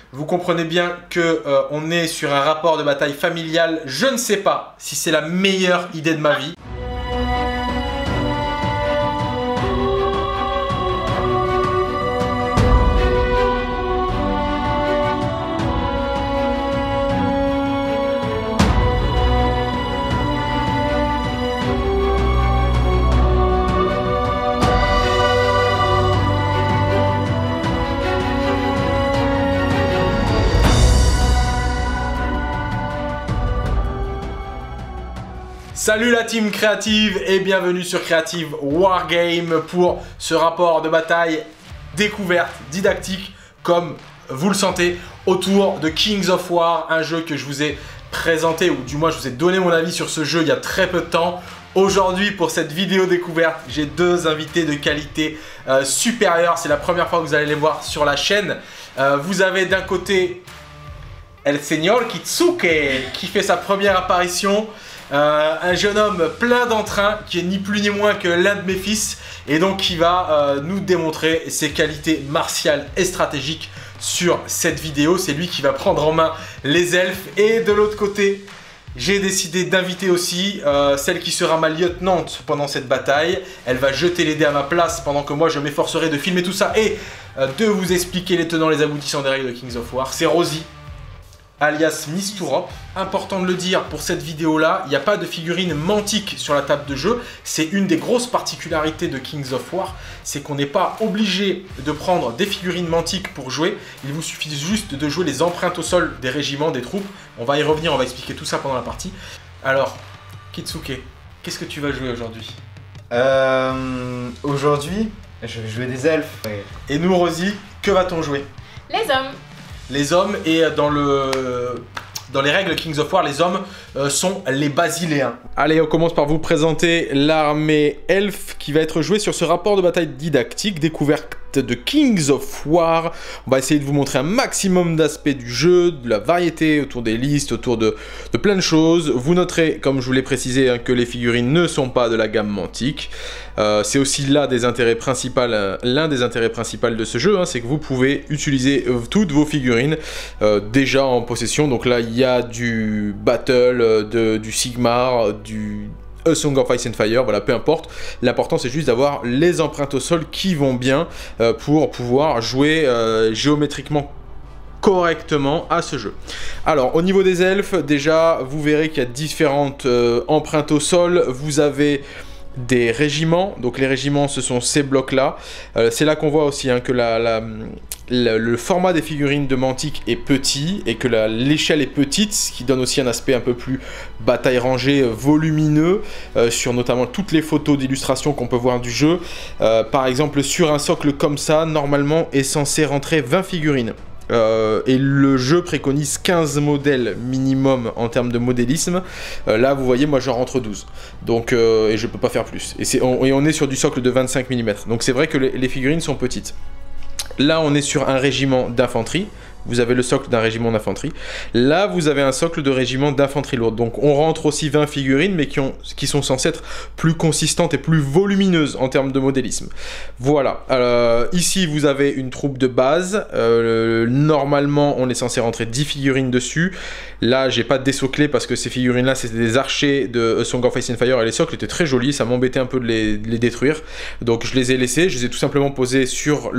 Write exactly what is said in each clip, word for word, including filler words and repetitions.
Vous comprenez bien que euh, on est sur un rapport de bataille familial. Je ne sais pas si c'est la meilleure idée de ma vie. Salut la team créative et bienvenue sur Creative Wargame pour ce rapport de bataille découverte, didactique, comme vous le sentez, autour de Kings of War, un jeu que je vous ai présenté, ou du moins je vous ai donné mon avis sur ce jeu il y a très peu de temps. Aujourd'hui, pour cette vidéo découverte, j'ai deux invités de qualité euh, supérieure. C'est la première fois que vous allez les voir sur la chaîne. Euh, vous avez d'un côté El Señor Kitsuke qui fait sa première apparition. Euh, un jeune homme plein d'entrain qui est ni plus ni moins que l'un de mes fils et donc qui va euh, nous démontrer ses qualités martiales et stratégiques sur cette vidéo. C'est lui qui va prendre en main les elfes. Et de l'autre côté, j'ai décidé d'inviter aussi euh, celle qui sera ma lieutenante pendant cette bataille. Elle va jeter les dés à ma place pendant que moi je m'efforcerai de filmer tout ça et euh, de vous expliquer les tenants les aboutissants des règles de Kings of War. C'est Rosie, alias Miss Tourop. Important de le dire, pour cette vidéo là, il n'y a pas de figurine mantique sur la table de jeu. C'est une des grosses particularités de Kings of War, c'est qu'on n'est pas obligé de prendre des figurines mantiques pour jouer. Il vous suffit juste de jouer les empreintes au sol des régiments, des troupes. On va y revenir, on va expliquer tout ça pendant la partie. Alors, Kitsuke, qu'est-ce que tu vas jouer aujourd'hui? Euh... Aujourd'hui, je vais jouer des elfes. Ouais. Et nous, Rosie, que va-t-on jouer? Les hommes. Les hommes, et dans le... Dans les règles Kings of War, les hommes euh, sont les basiléens. Allez, on commence par vous présenter l'armée elfe qui va être jouée sur ce rapport de bataille didactique, découverte de Kings of War. On va essayer de vous montrer un maximum d'aspects du jeu, de la variété autour des listes, autour de, de plein de choses. Vous noterez, comme je vous l'ai précisé, hein, que les figurines ne sont pas de la gamme mantique. Euh, c'est aussi là des intérêts principaux, euh, l'un des intérêts principaux de ce jeu, hein, c'est que vous pouvez utiliser euh, toutes vos figurines euh, déjà en possession. Donc là, il y a du Battle, euh, de, du Sigmar, du A Song of Ice and Fire, voilà, peu importe. L'important, c'est juste d'avoir les empreintes au sol qui vont bien euh, pour pouvoir jouer euh, géométriquement correctement à ce jeu. Alors, au niveau des elfes, déjà, vous verrez qu'il y a différentes euh, empreintes au sol. Vous avez des régiments, donc les régiments ce sont ces blocs là, euh, c'est là qu'on voit aussi hein, que la, la, la, le format des figurines de Mantic est petit et que l'échelle est petite, ce qui donne aussi un aspect un peu plus bataille rangée, volumineux, euh, sur notamment toutes les photos d'illustration qu'on peut voir du jeu. Euh, par exemple, sur un socle comme ça, normalement est censé rentrer vingt figurines. Euh, et le jeu préconise quinze modèles minimum en termes de modélisme. Euh, là vous voyez, moi j'en rentre douze, donc euh, et je peux pas faire plus, et, est, on, et on est sur du socle de vingt-cinq millimètres, donc c'est vrai que les, les figurines sont petites. Là on est sur un régiment d'infanterie. Vous avez le socle d'un régiment d'infanterie. Là, vous avez un socle de régiment d'infanterie lourde. Donc, on rentre aussi vingt figurines, mais qui, ont, qui sont censées être plus consistantes et plus volumineuses en termes de modélisme. Voilà. Euh, ici, vous avez une troupe de base. Euh, normalement, on est censé rentrer dix figurines dessus. Là, j'ai pas désoclé parce que ces figurines-là, c'était des archers de A Song of Ice and Fire et les socles étaient très jolis. Ça m'embêtait un peu de les, de les détruire. Donc, je les ai laissés. Je les ai tout simplement posés sur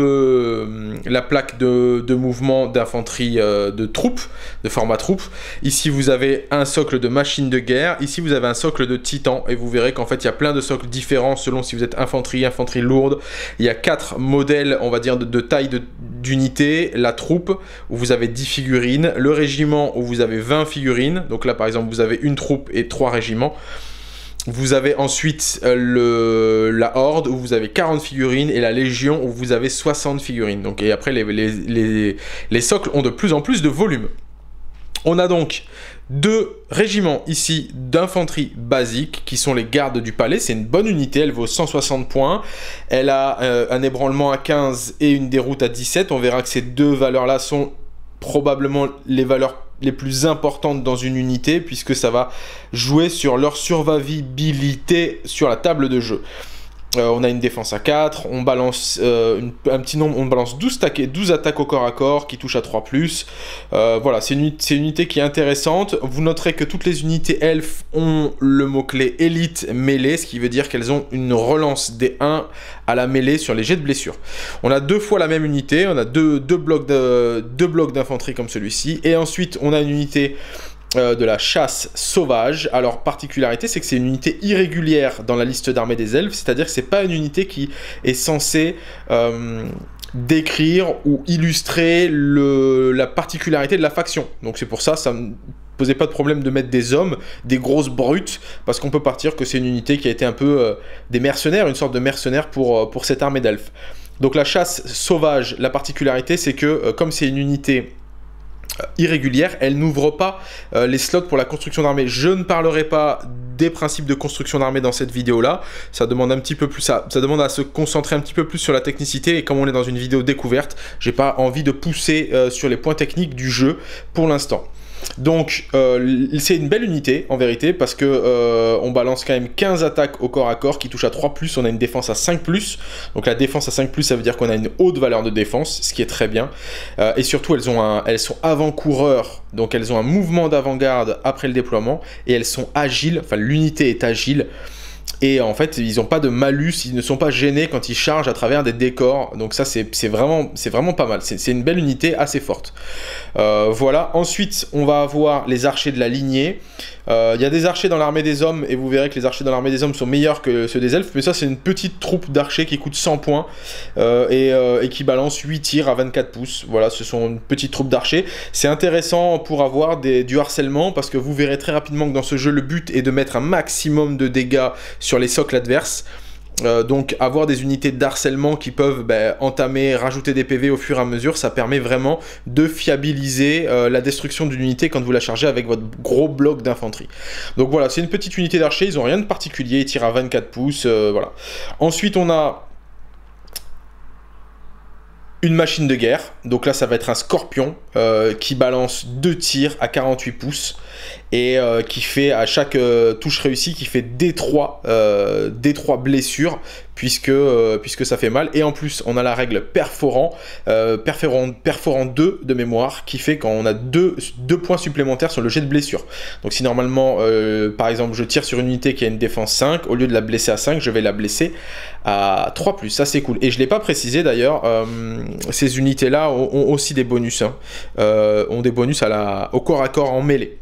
le, la plaque de, de mouvement d'infanterie euh, de troupes, de format troupe. Ici vous avez un socle de machine de guerre, ici vous avez un socle de titan, et vous verrez qu'en fait il y a plein de socles différents selon si vous êtes infanterie, infanterie lourde. Il y a quatre modèles, on va dire, de, de taille d'unité. La troupe où vous avez dix figurines, le régiment où vous avez vingt figurines, donc là par exemple vous avez une troupe et trois régiments. Vous avez ensuite euh, le, la Horde où vous avez quarante figurines et la Légion où vous avez soixante figurines. Donc, et après, les, les, les, les socles ont de plus en plus de volume. On a donc deux régiments ici d'infanterie basique qui sont les gardes du palais. C'est une bonne unité, elle vaut cent soixante points. Elle a euh, un ébranlement à quinze et une déroute à dix-sept. On verra que ces deux valeurs-là sont probablement les valeurs les plus importantes dans une unité, puisque ça va jouer sur leur survivabilité sur la table de jeu. Euh, on a une défense à quatre, on balance euh, une, un petit nombre, on balance douze, douze attaques au corps à corps qui touchent à trois plus. Euh, voilà, c'est une, une unité qui est intéressante. Vous noterez que toutes les unités elfes ont le mot-clé élite mêlée, ce qui veut dire qu'elles ont une relance des un à la mêlée sur les jets de blessure. On a deux fois la même unité, on a deux, deux blocs de, deux blocs d'infanterie comme celui-ci, et ensuite on a une unité Euh, de la chasse sauvage. Alors, particularité, c'est que c'est une unité irrégulière dans la liste d'armée des elfes, c'est-à-dire que c'est pas une unité qui est censée euh, décrire ou illustrer le, la particularité de la faction. Donc c'est pour ça, ça me posait pas de problème de mettre des hommes, des grosses brutes, parce qu'on peut partir que c'est une unité qui a été un peu euh, des mercenaires, une sorte de mercenaires pour, euh, pour cette armée d'elfes. Donc la chasse sauvage, la particularité, c'est que euh, comme c'est une unité irrégulière, elle n'ouvre pas euh, les slots pour la construction d'armée. Je ne parlerai pas des principes de construction d'armée dans cette vidéo là, ça demande un petit peu plus ça, ça demande à se concentrer un petit peu plus sur la technicité, et comme on est dans une vidéo découverte, j'ai pas envie de pousser euh, sur les points techniques du jeu pour l'instant. Donc euh, c'est une belle unité en vérité, parce que euh, on balance quand même quinze attaques au corps à corps qui touchent à trois plus, on a une défense à cinq plus, donc la défense à cinq plus, ça veut dire qu'on a une haute valeur de défense, ce qui est très bien, euh, et surtout elles, ont un, elles sont avant-coureurs, donc elles ont un mouvement d'avant-garde après le déploiement, et elles sont agiles, enfin l'unité est agile, et en fait ils n'ont pas de malus, ils ne sont pas gênés quand ils chargent à travers des décors, donc ça c'est vraiment, vraiment pas mal, c'est une belle unité assez forte. Euh, voilà, ensuite on va avoir les archers de la lignée. Il euh, y a des archers dans l'armée des hommes, et vous verrez que les archers dans l'armée des hommes sont meilleurs que ceux des elfes, mais ça c'est une petite troupe d'archers qui coûte cent points euh, et, euh, et qui balance huit tirs à vingt-quatre pouces. Voilà, ce sont une petite troupe d'archers. C'est intéressant pour avoir des, du harcèlement, parce que vous verrez très rapidement que dans ce jeu le but est de mettre un maximum de dégâts sur les socles adverses. Euh, donc avoir des unités d'harcèlement qui peuvent bah, entamer, rajouter des P V au fur et à mesure, ça permet vraiment de fiabiliser euh, la destruction d'une unité quand vous la chargez avec votre gros bloc d'infanterie. Donc voilà, c'est une petite unité d'archers, ils n'ont rien de particulier, ils tirent à vingt-quatre pouces, euh, voilà. Ensuite on a une machine de guerre, donc là ça va être un scorpion euh, qui balance deux tirs à quarante-huit pouces et euh, qui fait à chaque euh, touche réussie qui fait D trois, euh, D trois blessures puisque, euh, puisque ça fait mal, et en plus on a la règle perforant, euh, perforant, perforant deux de mémoire qui fait quand on a deux, deux points supplémentaires sur le jet de blessure. Donc si normalement euh, par exemple je tire sur une unité qui a une défense cinq, au lieu de la blesser à cinq, je vais la blesser à trois plus, ça c'est cool. Et je ne l'ai pas précisé d'ailleurs, euh, ces unités là ont, ont aussi des bonus, hein. euh, ont des bonus à la, au corps à corps en mêlée.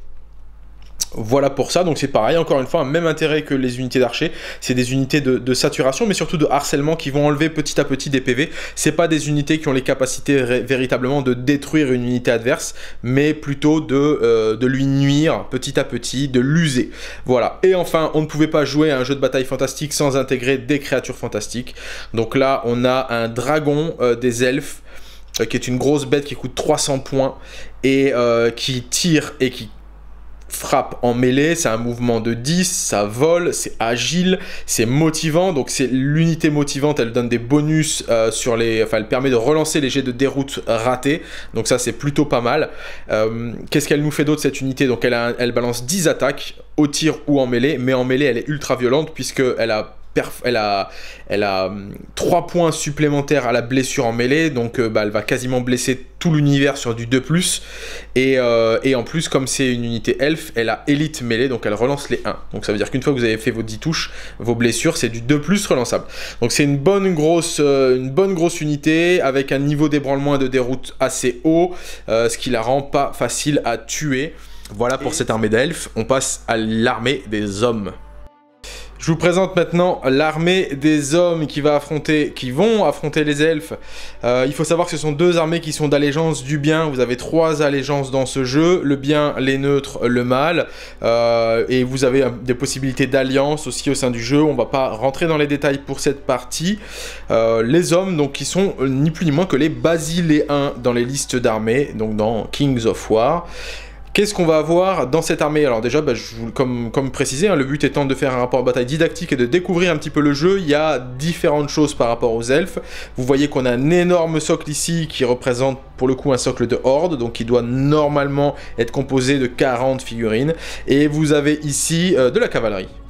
Voilà pour ça, donc c'est pareil, encore une fois, un même intérêt que les unités d'archer, c'est des unités de, de saturation, mais surtout de harcèlement qui vont enlever petit à petit des P V. C'est pas des unités qui ont les capacités véritablement de détruire une unité adverse, mais plutôt de, euh, de lui nuire petit à petit, de l'user. Voilà, et enfin, on ne pouvait pas jouer à un jeu de bataille fantastique sans intégrer des créatures fantastiques. Donc là, on a un dragon euh, des elfes, euh, qui est une grosse bête qui coûte trois cents points, et euh, qui tire et qui frappe en mêlée, c'est un mouvement de dix, ça vole, c'est agile, c'est motivant, donc c'est l'unité motivante, elle donne des bonus euh, sur les... Enfin, elle permet de relancer les jets de déroute ratés, donc ça c'est plutôt pas mal. Euh, Qu'est-ce qu'elle nous fait d'autre cette unité? Donc elle, a, elle balance dix attaques, au tir ou en mêlée, mais en mêlée elle est ultra violente puisqu'elle a... Elle a, elle a trois points supplémentaires à la blessure en mêlée, donc euh, bah, elle va quasiment blesser tout l'univers sur du deux plus, et, euh, et en plus comme c'est une unité elfe, elle a élite mêlée, donc elle relance les un, donc ça veut dire qu'une fois que vous avez fait vos dix touches, vos blessures, c'est du deux plus relançable. Donc c'est une bonne grosse euh, une bonne grosse unité, avec un niveau d'ébranlement et de déroute assez haut, euh, ce qui la rend pas facile à tuer. Voilà pour cette armée d'elfes, on passe à l'armée des hommes. Je vous présente maintenant l'armée des hommes qui, va affronter, qui vont affronter les elfes. Euh, il faut savoir que ce sont deux armées qui sont d'allégeance du bien. Vous avez trois allégeances dans ce jeu. Le bien, les neutres, le mal. Euh, et vous avez euh, des possibilités d'alliance aussi au sein du jeu. On ne va pas rentrer dans les détails pour cette partie. Euh, les hommes, donc, qui sont euh, ni plus ni moins que les basiléens dans les listes d'armées, donc dans Kings of War. Qu'est-ce qu'on va avoir dans cette armée? Alors déjà, bah, je vous, comme, comme précisé, hein, le but étant de faire un rapport bataille didactique et de découvrir un petit peu le jeu. Il y a différentes choses par rapport aux elfes. Vous voyez qu'on a un énorme socle ici qui représente pour le coup un socle de horde, donc qui doit normalement être composé de quarante figurines. Et vous avez ici euh, de la cavalerie.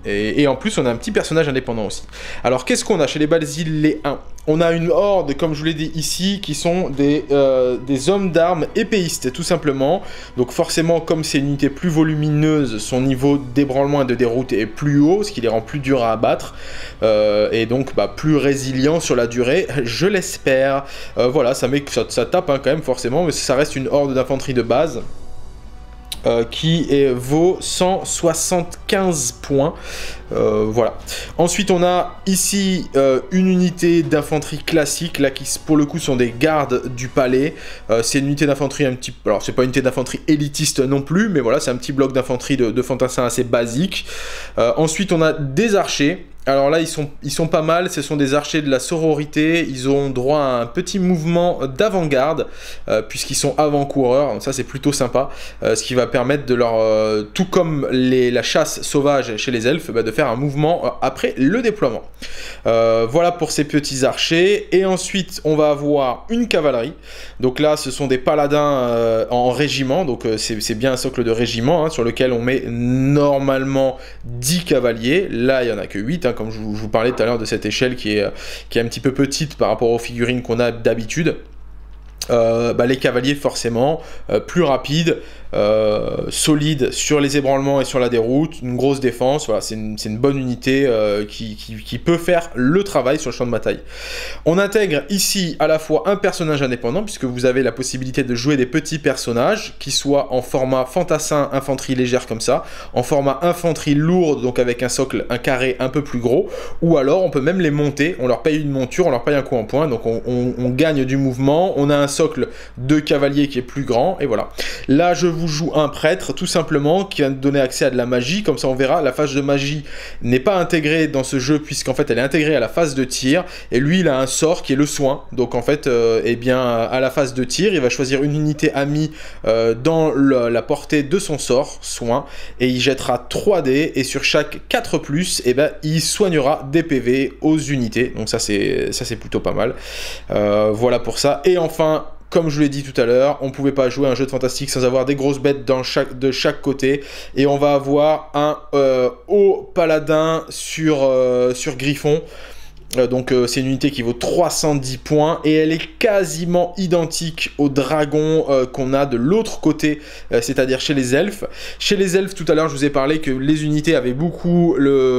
Et, et en plus, on a un petit personnage indépendant aussi. Alors, qu'est-ce qu'on a chez les Basiléens? On a une horde, comme je vous l'ai dit ici, qui sont des, euh, des hommes d'armes épéistes, tout simplement. Donc forcément, comme c'est une unité plus volumineuse, son niveau d'ébranlement et de déroute est plus haut, ce qui les rend plus durs à abattre. Euh, et donc bah, plus résilients sur la durée, je l'espère. Euh, voilà, ça, met, ça, ça tape hein, quand même forcément, mais ça reste une horde d'infanterie de base. Euh, qui est, vaut cent soixante-quinze points. Euh, voilà. Ensuite, on a ici euh, une unité d'infanterie classique, là, qui pour le coup sont des gardes du palais. Euh, c'est une unité d'infanterie un petit... Alors, c'est pas une unité d'infanterie élitiste non plus, mais voilà, c'est un petit bloc d'infanterie de, de fantassin assez basique. Euh, ensuite, on a des archers. Alors là, ils sont, ils sont pas mal, ce sont des archers de la sororité, ils ont droit à un petit mouvement d'avant-garde, euh, puisqu'ils sont avant-coureurs, donc ça c'est plutôt sympa, euh, ce qui va permettre de leur, euh, tout comme les, la chasse sauvage chez les elfes, bah, de faire un mouvement euh, après le déploiement. Euh, voilà pour ces petits archers, et ensuite on va avoir une cavalerie, donc là ce sont des paladins euh, en régiment, donc euh, c'est bien un socle de régiment, hein, sur lequel on met normalement dix cavaliers, là il n'y en a que huit, hein, comme je vous, je vous parlais tout à l'heure de cette échelle qui est, qui est un petit peu petite par rapport aux figurines qu'on a d'habitude. Euh, bah, les cavaliers forcément, euh, plus rapides, euh, solides sur les ébranlements et sur la déroute, une grosse défense, voilà, c'est une, une bonne unité euh, qui, qui, qui peut faire le travail sur le champ de bataille. On intègre ici à la fois un personnage indépendant, puisque vous avez la possibilité de jouer des petits personnages, qui soient en format fantassin, infanterie légère comme ça, en format infanterie lourde, donc avec un socle, un carré un peu plus gros, ou alors on peut même les monter, on leur paye une monture, on leur paye un coup en point, donc on, on, on gagne du mouvement, on a un socle de cavalier qui est plus grand, et voilà. Là, je vous joue un prêtre, tout simplement, qui va nous donner accès à de la magie, comme ça on verra, la phase de magie n'est pas intégrée dans ce jeu, puisqu'en fait elle est intégrée à la phase de tir, et lui il a un sort qui est le soin, donc en fait, euh, eh bien, à la phase de tir, il va choisir une unité amie euh, dans le, la portée de son sort, soin, et il jettera trois dés, et sur chaque quatre plus, eh ben, il soignera des P V aux unités, donc ça c'est ça c'est plutôt pas mal. Euh, voilà pour ça, et enfin, comme je vous l'ai dit tout à l'heure, on ne pouvait pas jouer un jeu de fantastique sans avoir des grosses bêtes dans chaque, de chaque côté. Et on va avoir un euh, haut paladin sur, euh, sur Griffon. Euh, donc euh, c'est une unité qui vaut trois cent dix points et elle est quasiment identique au dragon euh, qu'on a de l'autre côté, euh, c'est-à-dire chez les elfes. Chez les elfes, tout à l'heure, je vous ai parlé que les unités avaient beaucoup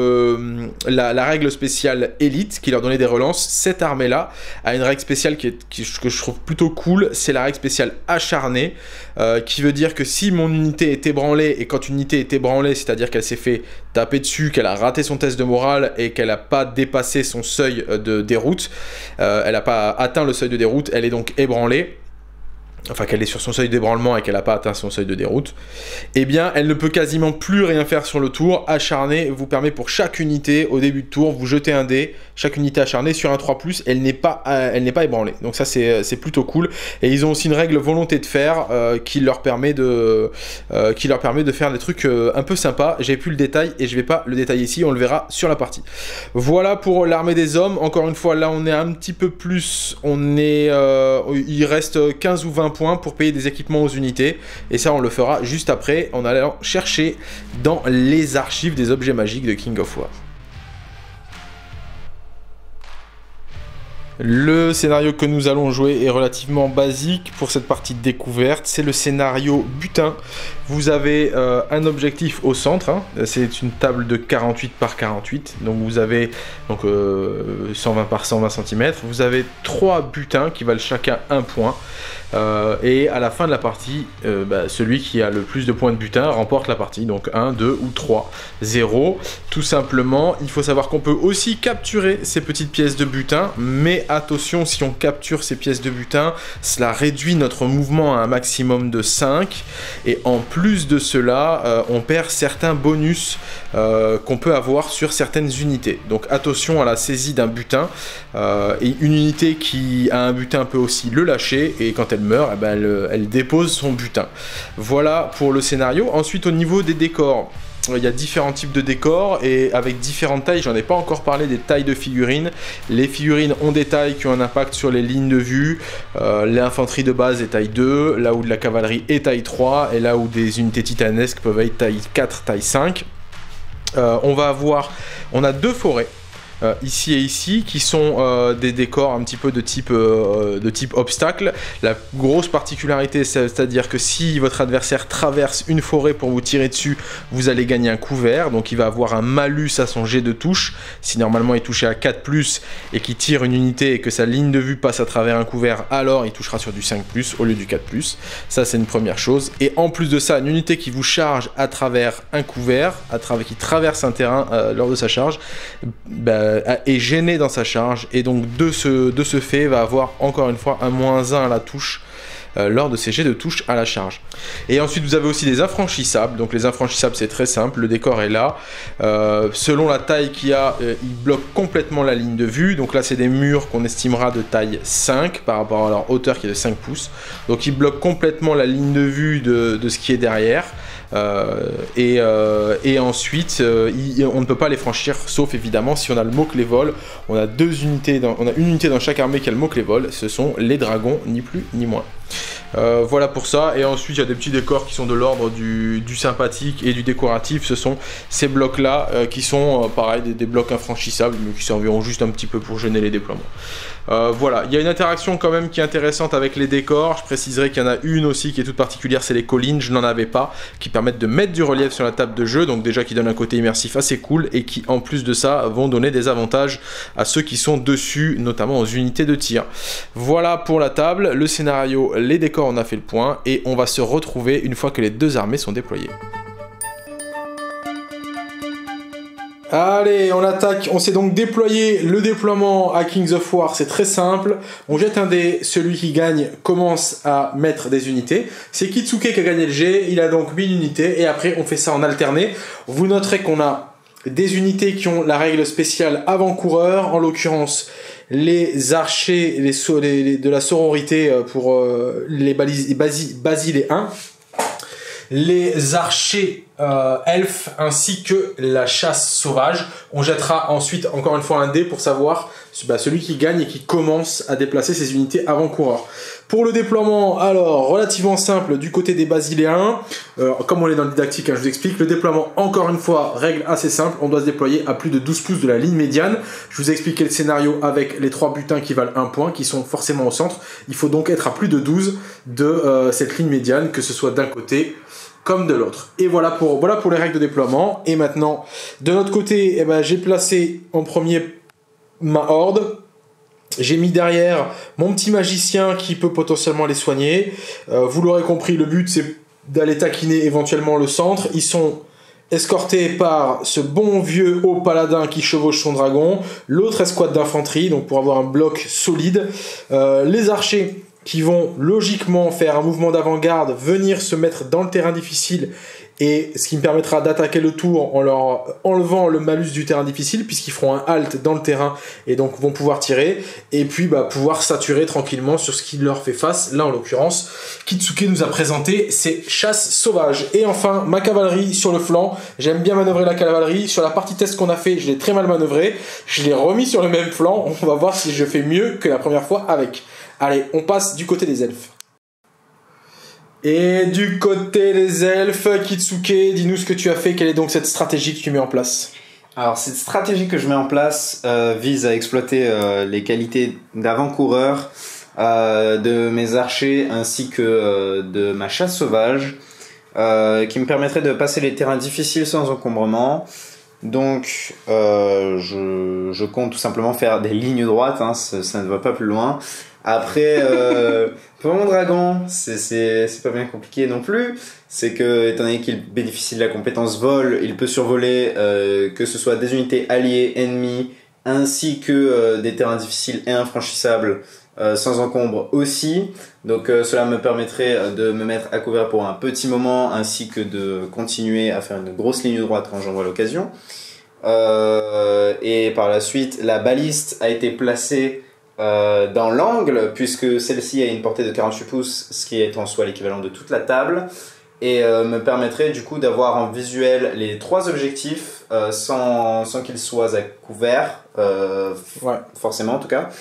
le, la, la règle spéciale élite qui leur donnait des relances. Cette armée-là a une règle spéciale qui est, qui, que je trouve plutôt cool, c'est la règle spéciale acharnée, euh, qui veut dire que si mon unité est ébranlée, et quand une unité est ébranlée, c'est-à-dire qu'elle s'est fait taper dessus, qu'elle a raté son test de morale et qu'elle n'a pas dépassé son seuil de déroute, euh, elle n'a pas atteint le seuil de déroute, elle est donc ébranlée, enfin qu'elle est sur son seuil d'ébranlement et qu'elle n'a pas atteint son seuil de déroute, eh bien elle ne peut quasiment plus rien faire sur le tour. Acharné vous permet pour chaque unité, au début de tour, vous jetez un dé, chaque unité acharnée sur un trois plus, elle n'est pas, euh, elle n'est pas ébranlée, donc ça c'est plutôt cool. Et ils ont aussi une règle volonté de faire euh, qui, leur permet de, euh, qui leur permet de faire des trucs euh, un peu sympas. J'ai plus le détail et je vais pas le détailler ici, on le verra sur la partie. Voilà pour l'armée des hommes. Encore une fois, là on est un petit peu plus, on est, euh, il reste quinze ou vingt points pour payer des équipements aux unités, et ça on le fera juste après en allant chercher dans les archives des objets magiques de King of War. Le scénario que nous allons jouer est relativement basique pour cette partie de découverte, c'est le scénario butin. Vous avez euh, un objectif au centre, hein. C'est une table de quarante-huit par quarante-huit, donc vous avez donc, euh, cent vingt par cent vingt centimètres, vous avez trois butins qui valent chacun un point, euh, et à la fin de la partie, euh, bah, celui qui a le plus de points de butin remporte la partie, donc un, deux ou trois, zéro, tout simplement. Il faut savoir qu'on peut aussi capturer ces petites pièces de butin, mais attention, si on capture ces pièces de butin, cela réduit notre mouvement à un maximum de cinq, et en plus de cela, euh, on perd certains bonus euh, qu'on peut avoir sur certaines unités. Donc attention à la saisie d'un butin, euh, et une unité qui a un butin peut aussi le lâcher, et quand elle meurt, eh ben, elle, elle dépose son butin. Voilà pour le scénario. Ensuite, au niveau des décors, il y a différents types de décors et avec différentes tailles. J'en ai pas encore parlé des tailles de figurines. Les figurines ont des tailles qui ont un impact sur les lignes de vue. Euh, L'infanterie de base est taille deux, là où de la cavalerie est taille trois, et là où des unités titanesques peuvent être taille quatre, taille cinq. euh, on va avoir, on a deux forêts. Euh, ici et ici, qui sont euh, des décors un petit peu de type, euh, de type obstacle. La grosse particularité, c'est-à-dire que si votre adversaire traverse une forêt pour vous tirer dessus, vous allez gagner un couvert, donc il va avoir un malus à son jet de touche. Si normalement il touchait à quatre plus et qu'il tire une unité et que sa ligne de vue passe à travers un couvert, alors il touchera sur du cinq plus au lieu du quatre plus. Ça, c'est une première chose. Et en plus de ça, une unité qui vous charge à travers un couvert, à travers, qui traverse un terrain euh, lors de sa charge, bah, est gêné dans sa charge, et donc de ce, de ce fait va avoir encore une fois un moins un à la touche euh, lors de ces jets de touche à la charge. Et ensuite vous avez aussi des infranchissables. Donc les infranchissables, c'est très simple, le décor est là, euh, selon la taille qu'il y a, euh, il bloque complètement la ligne de vue. Donc là c'est des murs qu'on estimera de taille cinq par rapport à leur hauteur qui est de cinq pouces, donc ils bloquent complètement la ligne de vue de, de ce qui est derrière. Euh, et, euh, et ensuite euh, il, on ne peut pas les franchir, sauf évidemment si on a le mot-clé vol. On a deux unités dans, on a une unité dans chaque armée qui a le mot-clé vol, ce sont les dragons, ni plus ni moins. Euh, voilà pour ça. Et ensuite il y a des petits décors qui sont de l'ordre du, du sympathique et du décoratif. Ce sont ces blocs là euh, qui sont euh, pareil des, des blocs infranchissables, mais qui serviront juste un petit peu pour gêner les déploiements. Euh, voilà, il y a une interaction quand même qui est intéressante avec les décors. Je préciserai qu'il y en a une aussi qui est toute particulière, c'est les collines, je n'en avais pas, qui permettent de mettre du relief sur la table de jeu, donc déjà qui donne un côté immersif assez cool, et qui en plus de ça vont donner des avantages à ceux qui sont dessus, notamment aux unités de tir. Voilà pour la table, le scénario, les décors, on a fait le point, et on va se retrouver une fois que les deux armées sont déployées. Allez, on attaque, on s'est donc déployé. Le déploiement à Kings of War, c'est très simple. On jette un dé, celui qui gagne commence à mettre des unités. C'est Kitsuke qui a gagné le jet, il a donc mis une unité, et après on fait ça en alterné. Vous noterez qu'on a des unités qui ont la règle spéciale avant-coureur, en l'occurrence les archers les so les, les, de la sororité pour euh, les Basile et un. Les archers euh, elfes ainsi que la chasse sauvage. On jettera ensuite encore une fois un dé pour savoir bah, celui qui gagne et qui commence à déplacer ses unités avant-coureur. Pour le déploiement, alors relativement simple du côté des Basiléens, euh, comme on est dans le didactique, hein, je vous explique, le déploiement encore une fois, règle assez simple, on doit se déployer à plus de douze pouces de la ligne médiane. Je vous ai expliqué le scénario avec les trois butins qui valent un point, qui sont forcément au centre. Il faut donc être à plus de douze de euh, cette ligne médiane, que ce soit d'un côté comme de l'autre. Et voilà pour, voilà pour les règles de déploiement. Et maintenant, de notre côté, eh ben, j'ai placé en premier ma horde. J'ai mis derrière mon petit magicien qui peut potentiellement les soigner. Euh, vous l'aurez compris, le but c'est d'aller taquiner éventuellement le centre. Ils sont escortés par ce bon vieux haut paladin qui chevauche son dragon. L'autre escouade d'infanterie, donc pour avoir un bloc solide. Euh, les archers qui vont logiquement faire un mouvement d'avant-garde, venir se mettre dans le terrain difficile, et ce qui me permettra d'attaquer le tour en leur enlevant le malus du terrain difficile, puisqu'ils feront un halt dans le terrain et donc vont pouvoir tirer, et puis bah, pouvoir saturer tranquillement sur ce qui leur fait face. Là en l'occurrence, Kitsuke nous a présenté ses chasses sauvages. Et enfin, ma cavalerie sur le flanc. J'aime bien manœuvrer la cavalerie. Sur la partie test qu'on a fait, je l'ai très mal manœuvré. Je l'ai remis sur le même flanc. On va voir si je fais mieux que la première fois avec. Allez, on passe du côté des elfes. Et du côté des elfes, Kitsuke, dis-nous ce que tu as fait, quelle est donc cette stratégie que tu mets en place? Alors cette stratégie que je mets en place euh, vise à exploiter euh, les qualités d'avant-coureur euh, de mes archers ainsi que euh, de ma chasse sauvage, euh, qui me permettrait de passer les terrains difficiles sans encombrement. Donc euh, je, je compte tout simplement faire des lignes droites, hein, ça, ça ne va pas plus loin. Après, euh, pour mon dragon, c'est pas bien compliqué non plus. C'est que, étant donné qu'il bénéficie de la compétence vol, il peut survoler euh, que ce soit des unités alliées, ennemies, ainsi que euh, des terrains difficiles et infranchissables euh, sans encombre aussi. Donc euh, cela me permettrait de me mettre à couvert pour un petit moment, ainsi que de continuer à faire une grosse ligne droite quand j'en vois l'occasion. Euh, et par la suite, la baliste a été placée Euh, dans l'angle, puisque celle-ci a une portée de quarante-huit pouces, ce qui est en soi l'équivalent de toute la table, et euh, me permettrait du coup d'avoir en visuel les trois objectifs euh, sans, sans qu'ils soient à couvert, euh, ouais. forcément en tout cas,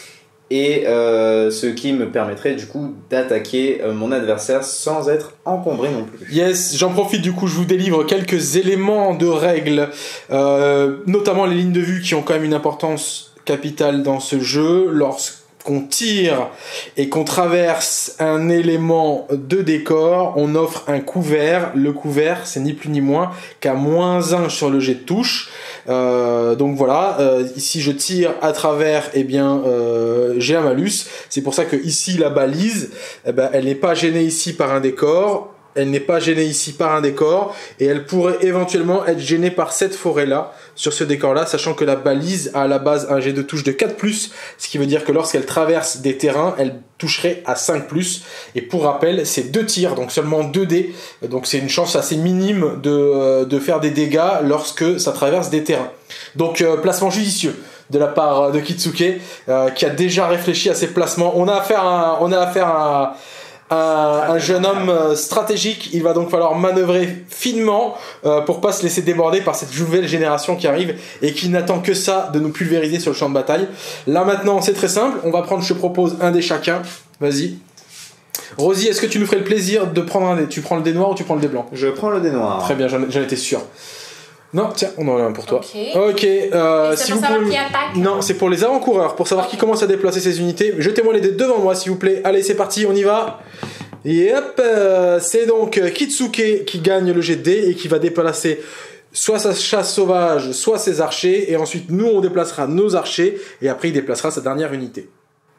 et euh, ce qui me permettrait du coup d'attaquer euh, mon adversaire sans être encombré non plus. Yes, j'en profite du coup, je vous délivre quelques éléments de règles, euh, notamment les lignes de vue qui ont quand même une importance capitale dans ce jeu. Lorsqu'on tire et qu'on traverse un élément de décor, on offre un couvert. Le couvert, c'est ni plus ni moins qu'à moins un sur le jet de touche. Euh, donc voilà, euh, si je tire à travers, eh bien, euh, j'ai un malus. C'est pour ça que ici la balise, eh ben, elle n'est pas gênée ici par un décor, elle n'est pas gênée ici par un décor, et elle pourrait éventuellement être gênée par cette forêt-là, sur ce décor-là, sachant que la balise a à la base un jet de touche de quatre plus, ce qui veut dire que lorsqu'elle traverse des terrains, elle toucherait à cinq plus. Et pour rappel, c'est deux tirs, donc seulement deux dés, donc c'est une chance assez minime de, de faire des dégâts lorsque ça traverse des terrains. Donc euh, placement judicieux de la part de Kitsuke, euh, qui a déjà réfléchi à ses placements. On a affaire à, on a affaire à Un, un jeune homme euh, stratégique. Il va donc falloir manœuvrer finement euh, pour pas se laisser déborder par cette nouvelle génération qui arrive et qui n'attend que ça de nous pulvériser sur le champ de bataille. Là maintenant c'est très simple, on va prendre, je te propose un dé chacun, vas-y. Rosie, est-ce que tu nous ferais le plaisir de prendre un dé? Tu prends le dé noir ou tu prends le dé blanc? Je prends le dé noir. Très bien, j'en, j'en étais sûr. Non, tiens, on en a un pour toi. Ok. Ok. Euh, c'est si pour vous savoir pouvez... qui attaque. Non, c'est pour les avant-coureurs, pour savoir qui commence à déplacer ses unités. Jetez-moi les dés devant moi, s'il vous plaît. Allez, c'est parti, on y va. Et hop, euh, c'est donc Kitsuke qui gagne le jet de dés et qui va déplacer soit sa chasse sauvage, soit ses archers. Et ensuite, nous, on déplacera nos archers. Et après, il déplacera sa dernière unité.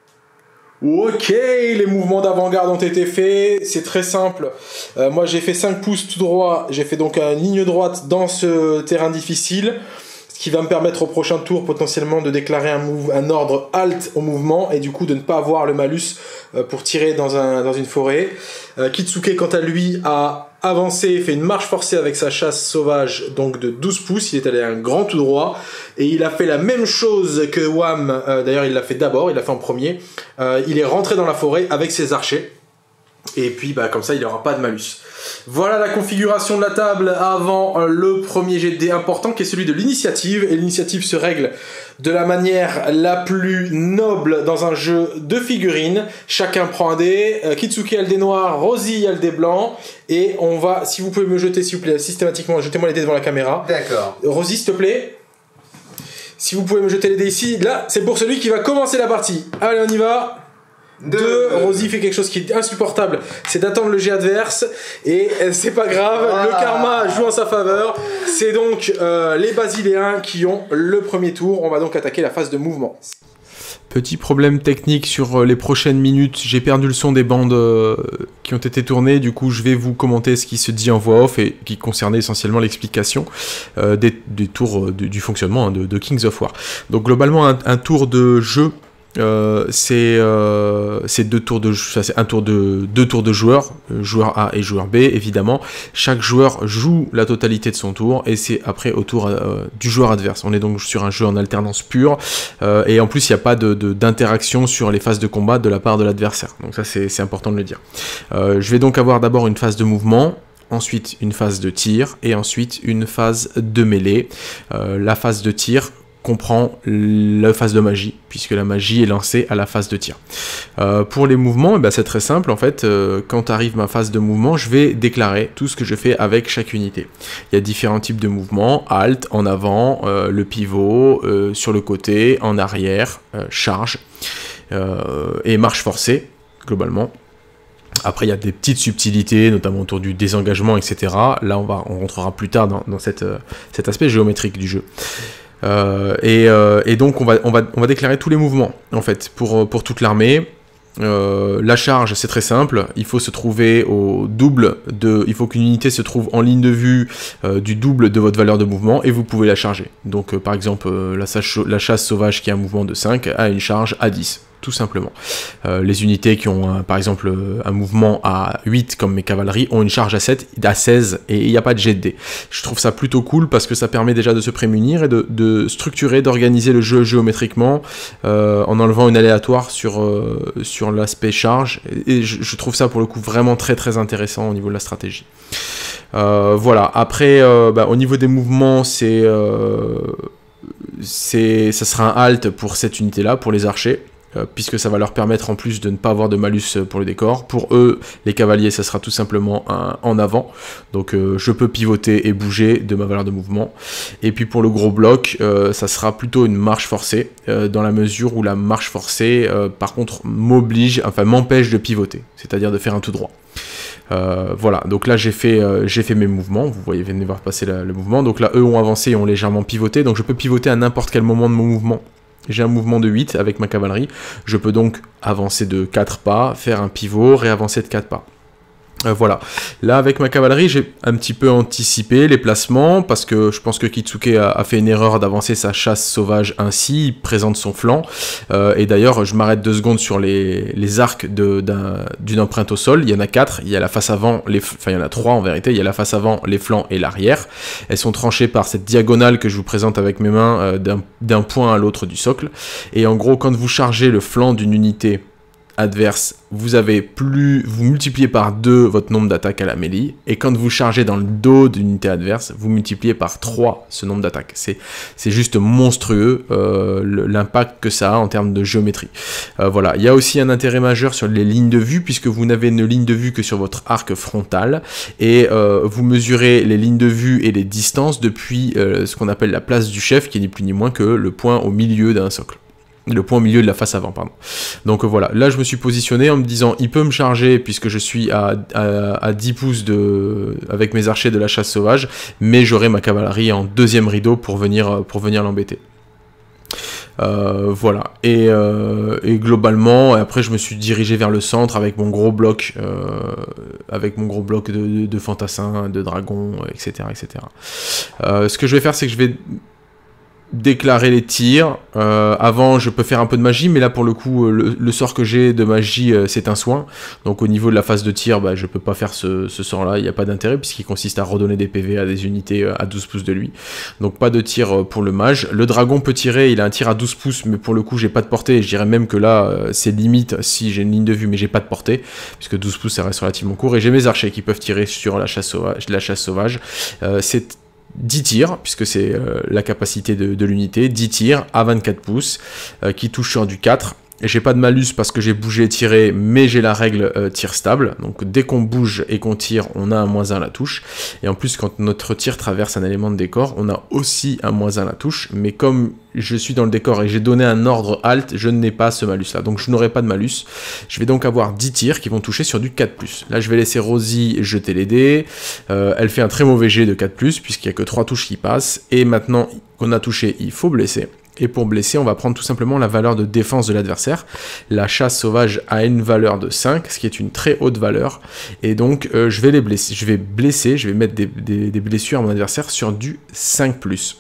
Ok, les mouvements d'avant-garde ont été faits, c'est très simple. Euh, moi j'ai fait cinq pouces tout droit, j'ai fait donc une ligne droite dans ce terrain difficile, ce qui va me permettre au prochain tour potentiellement de déclarer un, move, un ordre halt au mouvement et du coup de ne pas avoir le malus euh, pour tirer dans, un, dans une forêt. Euh, Kitsuke quant à lui a avancé, fait une marche forcée avec sa chasse sauvage donc de douze pouces, il est allé un grand tout droit et il a fait la même chose que Wham, euh, d'ailleurs il l'a fait d'abord, il l'a fait en premier, euh, il est rentré dans la forêt avec ses archers et puis bah, comme ça il n'aura pas de malus. Voilà la configuration de la table avant le premier jet de dés important qui est celui de l'initiative. Et l'initiative se règle de la manière la plus noble dans un jeu de figurines. Chacun prend un dé. Euh, Kitsuke a le dé noir, Rosie a le dé blanc. Et on va, si vous pouvez me jeter s'il vous plaît, systématiquement, jetez-moi les dés devant la caméra. D'accord. Rosie s'il te plaît. Si vous pouvez me jeter les dés ici. Là, c'est pour celui qui va commencer la partie. Allez, on y va. Deux, Rosie fait quelque chose qui est insupportable, c'est d'attendre le jet adverse et euh, c'est pas grave, ah. Le karma joue en sa faveur. C'est donc euh, les Basiléens qui ont le premier tour. On va donc attaquer la phase de mouvement. Petit problème technique sur les prochaines minutes, j'ai perdu le son des bandes euh, qui ont été tournées, du coup je vais vous commenter ce qui se dit en voix off et qui concernait essentiellement l'explication euh, des, des tours euh, du, du fonctionnement hein, de, de Kings of War. Donc globalement un, un tour de jeu, Euh, c'est euh, deux tours de ça, c'est un tour de deux tours de joueurs, euh, joueur A et joueur B évidemment. Chaque joueur joue la totalité de son tour et c'est après au tour euh, du joueur adverse. On est donc sur un jeu en alternance pure euh, et en plus il n'y a pas de, de, d'interaction sur les phases de combat de la part de l'adversaire. Donc ça c'est important de le dire. Euh, je vais donc avoir d'abord une phase de mouvement, ensuite une phase de tir et ensuite une phase de mêlée. Euh, la phase de tir comprend la phase de magie, puisque la magie est lancée à la phase de tir. Euh, pour les mouvements, eh ben c'est très simple, en fait, euh, quand arrive ma phase de mouvement, je vais déclarer tout ce que je fais avec chaque unité. Il y a différents types de mouvements, halt, en avant, euh, le pivot, euh, sur le côté, en arrière, euh, charge, euh, et marche forcée, globalement. Après, il y a des petites subtilités, notamment autour du désengagement, et cetera. Là, on, va, on rentrera plus tard dans, dans cette, euh, cet aspect géométrique du jeu. Euh, et, euh, et donc on va, on, va, on va déclarer tous les mouvements en fait pour, pour toute l'armée. Euh, la charge c'est très simple, il faut se trouver au double de, il faut qu'une unité se trouve en ligne de vue euh, du double de votre valeur de mouvement et vous pouvez la charger. Donc euh, par exemple euh, la, la chasse sauvage qui a un mouvement de cinq a une charge à dix. Tout simplement. Euh, les unités qui ont un, par exemple un mouvement à huit comme mes cavaleries ont une charge à sept, à seize et il n'y a pas de jet de dés. Je trouve ça plutôt cool parce que ça permet déjà de se prémunir et de, de structurer, d'organiser le jeu géométriquement euh, en enlevant une aléatoire sur, euh, sur l'aspect charge et je, je trouve ça pour le coup vraiment très très intéressant au niveau de la stratégie. Euh, voilà, après euh, bah, au niveau des mouvements c'est... Euh, ça sera un halt pour cette unité là, pour les archers. Euh, puisque ça va leur permettre en plus de ne pas avoir de malus pour le décor. Pour eux, les cavaliers, ça sera tout simplement un, en avant. Donc euh, je peux pivoter et bouger de ma valeur de mouvement. Et puis pour le gros bloc, euh, ça sera plutôt une marche forcée, euh, dans la mesure où la marche forcée, euh, par contre, m'oblige, enfin m'empêche de pivoter, c'est-à-dire de faire un tout droit. Euh, voilà, donc là j'ai fait, euh, j'ai fait mes mouvements, vous voyez, venez voir passer la, le mouvement. Donc là, eux ont avancé et ont légèrement pivoté, donc je peux pivoter à n'importe quel moment de mon mouvement. J'ai un mouvement de huit avec ma cavalerie, je peux donc avancer de quatre pas, faire un pivot, réavancer de quatre pas. Euh, voilà, là avec ma cavalerie j'ai un petit peu anticipé les placements parce que je pense que Kitsuke a, a fait une erreur d'avancer sa chasse sauvage ainsi, il présente son flanc euh, et d'ailleurs je m'arrête deux secondes sur les, les arcs d'une empreinte au sol, il y en a quatre, il y a la face avant, les, enfin il y en a trois en vérité, il y a la face avant, les flancs et l'arrière, elles sont tranchées par cette diagonale que je vous présente avec mes mains euh, d'un point à l'autre du socle et en gros quand vous chargez le flanc d'une unité adverse, vous avez plus, vous multipliez par deux votre nombre d'attaques à la mêlée, et quand vous chargez dans le dos d'une unité adverse, vous multipliez par trois ce nombre d'attaques. C'est juste monstrueux euh, l'impact que ça a en termes de géométrie. Euh, voilà, il y a aussi un intérêt majeur sur les lignes de vue, puisque vous n'avez une ligne de vue que sur votre arc frontal, et euh, vous mesurez les lignes de vue et les distances depuis euh, ce qu'on appelle la place du chef, qui est ni plus ni moins que le point au milieu d'un socle. Le point au milieu de la face avant, pardon. Donc euh, voilà, là je me suis positionné en me disant, il peut me charger puisque je suis à, à, à dix pouces de, avec mes archers de la chasse sauvage, mais j'aurai ma cavalerie en deuxième rideau pour venir, pour venir l'embêter. Euh, voilà, et, euh, et globalement, après je me suis dirigé vers le centre avec mon gros bloc, euh, avec mon gros bloc de, de, de fantassins, de dragons, et cetera, et cetera. Euh, ce que je vais faire, c'est que je vais déclarer les tirs. Euh, avant, je peux faire un peu de magie, mais là, pour le coup, le, le sort que j'ai de magie, euh, c'est un soin. Donc, au niveau de la phase de tir, bah, je peux pas faire ce, ce sort-là. Il n'y a pas d'intérêt, puisqu'il consiste à redonner des P V à des unités euh, à douze pouces de lui. Donc, pas de tir euh, pour le mage. Le dragon peut tirer, il a un tir à douze pouces, mais pour le coup, j'ai pas de portée. Et je dirais même que là, euh, c'est limite si j'ai une ligne de vue, mais j'ai pas de portée, puisque douze pouces, ça reste relativement court. Et j'ai mes archers qui peuvent tirer sur la chasse sauvage. La chasse sauvage. Euh, c'est dix tirs, puisque c'est euh, la capacité de, de l'unité, dix tirs à vingt-quatre pouces, euh, qui touchent sur du quatre. Et j'ai pas de malus parce que j'ai bougé et tiré, mais j'ai la règle euh, tir stable. Donc dès qu'on bouge et qu'on tire, on a un moins un à la touche. Et en plus, quand notre tir traverse un élément de décor, on a aussi un moins un à la touche. Mais comme je suis dans le décor et j'ai donné un ordre halt, je n'ai pas ce malus-là. Donc je n'aurai pas de malus. Je vais donc avoir dix tirs qui vont toucher sur du quatre plus. Là, je vais laisser Rosie jeter les dés. Euh, elle fait un très mauvais jet de quatre plus, puisqu'il n'y a que trois touches qui passent. Et maintenant qu'on a touché, il faut blesser. Et pour blesser, on va prendre tout simplement la valeur de défense de l'adversaire. La chasse sauvage a une valeur de cinq, ce qui est une très haute valeur. Et donc, euh, je vais les blesser. Je vais blesser, je vais mettre des, des, des blessures à mon adversaire sur du cinq plus.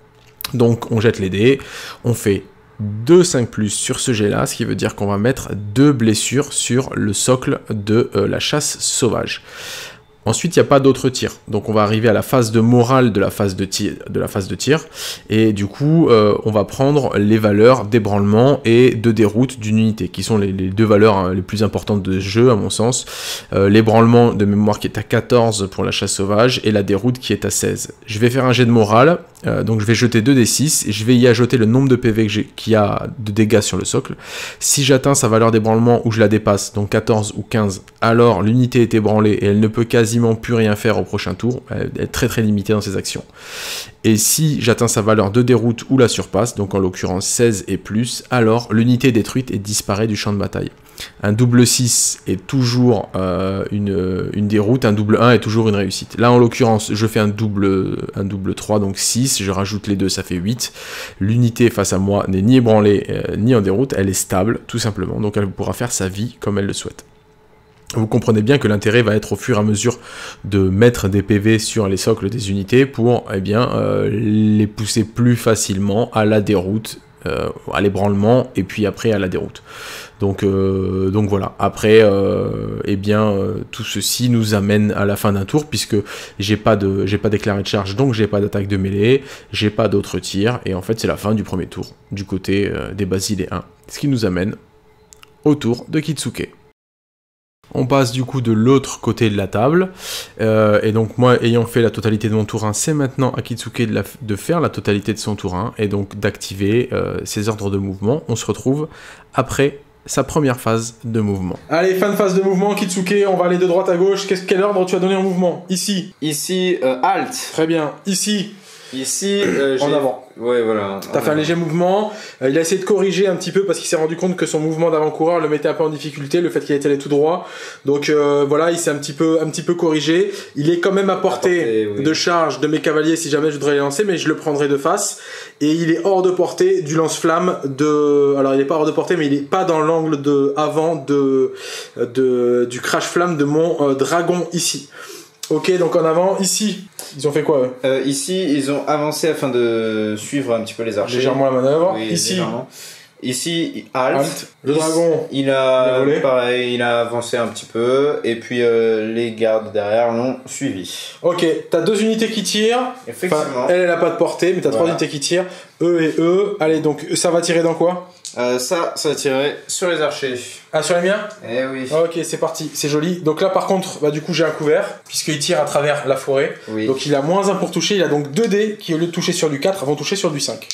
Donc, on jette les dés, on fait deux cinq plus sur ce jet-là, ce qui veut dire qu'on va mettre deux blessures sur le socle de euh, la chasse sauvage. Ensuite, il n'y a pas d'autres tirs. Donc, on va arriver à la phase de morale de la phase de tir. De la phase de tir et du coup, euh, on va prendre les valeurs d'ébranlement et de déroute d'une unité, qui sont les, les deux valeurs hein, les plus importantes de ce jeu, à mon sens. Euh, L'ébranlement de mémoire qui est à quatorze pour la chasse sauvage et la déroute qui est à seize. Je vais faire un jet de morale. Euh, donc, je vais jeter deux dés six et je vais y ajouter le nombre de P V qu'il y a de dégâts sur le socle. Si j'atteins sa valeur d'ébranlement ou je la dépasse, donc quatorze ou quinze, alors l'unité est ébranlée et elle ne peut quasiment plus rien faire au prochain tour, elle est très très limitée dans ses actions. Et si j'atteins sa valeur de déroute ou la surpasse, donc en l'occurrence seize et plus, alors l'unité est détruite et disparaît du champ de bataille. Un double six est toujours euh, une, une déroute, un double un est toujours une réussite. Là en l'occurrence je fais un double, un double trois, donc six, je rajoute les deux, ça fait huit. L'unité face à moi n'est ni ébranlée euh, ni en déroute, elle est stable tout simplement, donc elle pourra faire sa vie comme elle le souhaite. Vous comprenez bien que l'intérêt va être au fur et à mesure de mettre des P V sur les socles des unités pour eh bien, euh, les pousser plus facilement à la déroute, euh, à l'ébranlement et puis après à la déroute. Donc, euh, donc voilà, après, euh, eh bien, euh, tout ceci nous amène à la fin d'un tour puisque j'ai pas de, j'ai pas déclaré de charge, donc j'ai pas d'attaque de mêlée, j'ai pas d'autres tirs et en fait c'est la fin du premier tour du côté euh, des Basiléens. Ce qui nous amène au tour de Kitsuke. On passe du coup de l'autre côté de la table, euh, et donc moi ayant fait la totalité de mon tour un, c'est maintenant à Kitsuke de, la, de faire la totalité de son tour un, et donc d'activer euh, ses ordres de mouvement. On se retrouve après sa première phase de mouvement. Allez, fin de phase de mouvement, Kitsuke, on va aller de droite à gauche. Qu'est-ce, quel ordre tu as donné en mouvement? Ici. Ici, euh, halt. Très bien. Ici. Ici, euh, en avant. Ouais, voilà. T'as fait un léger mouvement. Euh, il a essayé de corriger un petit peu parce qu'il s'est rendu compte que son mouvement d'avant-coureur le mettait un peu en difficulté, le fait qu'il était allé tout droit. Donc euh, voilà, il s'est un petit peu, un petit peu corrigé. Il est quand même à portée, à portée oui. de charge de mes cavaliers si jamais je voudrais les lancer, mais je le prendrai de face. Et il est hors de portée du lance-flamme de. Alors il est pas hors de portée, mais il est pas dans l'angle de avant de, de du crash-flamme de mon euh, dragon ici. Ok, donc en avant, ici, ils ont fait quoi eux euh, Ici, ils ont avancé afin de suivre un petit peu les archers. Légèrement la manœuvre. Oui, ici, légèrement. Ici, halt. halt. Le ici, dragon, il a, il a pareil, il a avancé un petit peu, et puis euh, les gardes derrière l'ont suivi. Ok, t'as deux unités qui tirent. Effectivement. Enfin, elle, elle a pas de portée, mais t'as voilà. trois unités qui tirent. Eux et eux. Allez, donc ça va tirer dans quoi euh, Ça, ça va tirer sur les archers. Ah, sur les miens? Eh oui. Ok, c'est parti, c'est joli. Donc là, par contre, bah, du coup, j'ai un couvert, puisqu'il tire à travers la forêt. Oui. Donc il a moins un pour toucher. Il a donc deux dés qui, au lieu de toucher sur du quatre, vont toucher sur du cinq.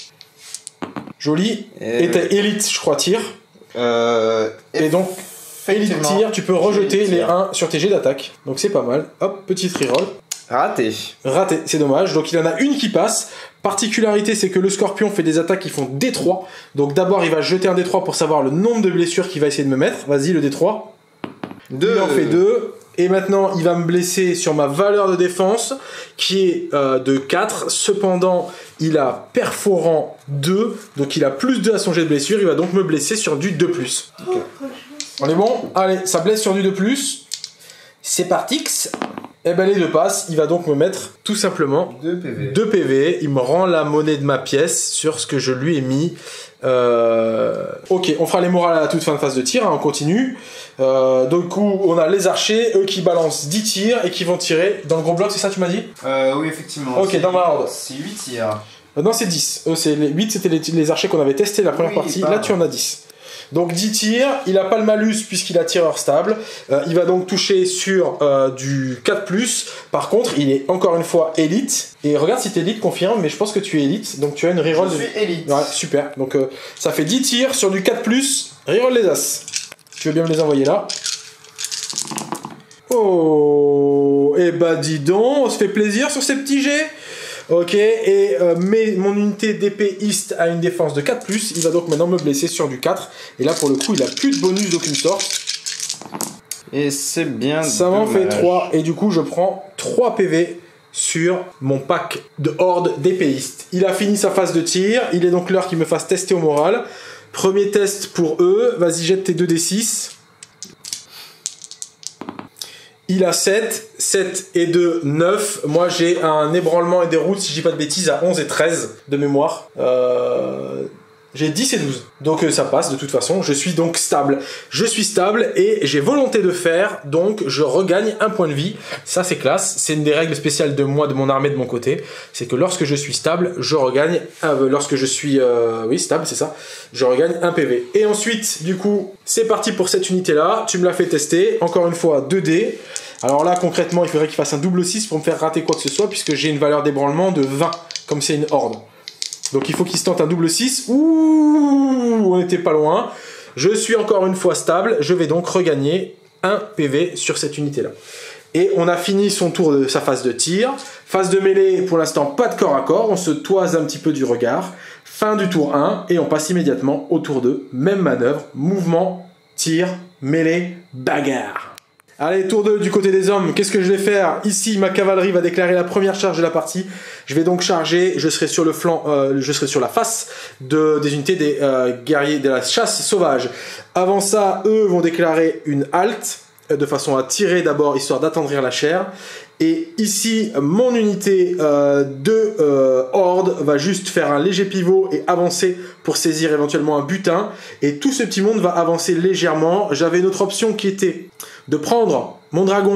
Joli. Et, et t'as élite, je crois, tire. Euh, et donc, élite tire, tu peux rejeter les un sur tes jets d'attaque. Donc c'est pas mal. Hop, petite reroll. Raté. Raté, c'est dommage. Donc il en a une qui passe. Particularité, c'est que le scorpion fait des attaques qui font D trois. Donc d'abord, il va jeter un D trois pour savoir le nombre de blessures qu'il va essayer de me mettre. Vas-y, le D trois. deux. Il en fait deux. Et maintenant, il va me blesser sur ma valeur de défense, qui est euh, de quatre. Cependant, il a perforant deux. Donc il a plus deux à son jet de blessure. Il va donc me blesser sur du deux plus. Okay. On est bon? Allez, ça blesse sur du deux plus. C'est partix. Et ben les deux passent, il va donc me mettre tout simplement deux P V. deux P V. Il me rend la monnaie de ma pièce sur ce que je lui ai mis. Euh... Ok, on fera les morales à la toute fin de phase de tir, hein, on continue. Euh, du coup, on a les archers, eux qui balancent dix tirs et qui vont tirer dans le gros bloc, c'est ça tu m'as dit? euh, Oui, effectivement. Ok, dans ma horde. C'est huit tirs. Euh, non, c'est dix. Eux, c'est les huit, c'était les, les archers qu'on avait testé la première oui, partie. Là, tu en as dix. Donc dix tirs, il n'a pas le malus puisqu'il a tireur stable. Euh, il va donc toucher sur euh, du quatre plus. Par contre, il est encore une fois élite. Et regarde si t'es élite, confirme, mais je pense que tu es élite. Donc tu as une reroll. Je de... suis élite. Ouais, super. Donc euh, ça fait dix tirs sur du quatre plus. Reroll les as. Tu veux bien me les envoyer là? Oh, et bah dis donc, on se fait plaisir sur ces petits jets. Ok, et euh, mais mon unité d'épéiste a une défense de quatre plus, il va donc maintenant me blesser sur du quatre. Et là, pour le coup, il a plus de bonus d'aucune sorte. Et c'est bien. Ça m'en fait trois, et du coup, je prends trois P V sur mon pack de horde d'épéistes. Il a fini sa phase de tir, il est donc l'heure qu'il me fasse tester au moral. Premier test pour eux, vas-y, jette tes deux D six. Il a sept, sept et deux, neuf. Moi, j'ai un ébranlement et des routes, si je dis pas de bêtises, à onze et treize de mémoire. Euh... J'ai dix et douze. Donc euh, ça passe de toute façon. Je suis donc stable. Je suis stable et j'ai volonté de faire. Donc je regagne un point de vie. Ça, c'est classe. C'est une des règles spéciales de moi, de mon armée, de mon côté. C'est que lorsque je suis stable, je regagne... Euh, lorsque je suis... Euh, oui, stable, c'est ça. Je regagne un P V. Et ensuite, du coup, c'est parti pour cette unité-là. Tu me l'as fait tester. Encore une fois, deux dés. Alors là, concrètement, il faudrait qu'il fasse un double six pour me faire rater quoi que ce soit, puisque j'ai une valeur d'ébranlement de vingt, comme c'est une horde. Donc il faut qu'il se tente un double six. Ouh, on n'était pas loin. Je suis encore une fois stable. Je vais donc regagner un P V sur cette unité-là. Et on a fini son tour de sa phase de tir. Phase de mêlée, pour l'instant, pas de corps à corps. On se toise un petit peu du regard. Fin du tour un. Et on passe immédiatement au tour deux. Même manœuvre. Mouvement, tir, mêlée, bagarre. Allez, tour deux du côté des hommes, qu'est-ce que je vais faire? Ici, ma cavalerie va déclarer la première charge de la partie. Je vais donc charger, je serai sur le flanc, euh, je serai sur la face de, des unités des euh, guerriers de la chasse sauvage. Avant ça, eux vont déclarer une halte, euh, de façon à tirer d'abord, histoire d'attendrir la chair. Et ici, mon unité euh, de euh, horde va juste faire un léger pivot et avancer pour saisir éventuellement un butin. Et tout ce petit monde va avancer légèrement. J'avais une autre option qui était de prendre mon dragon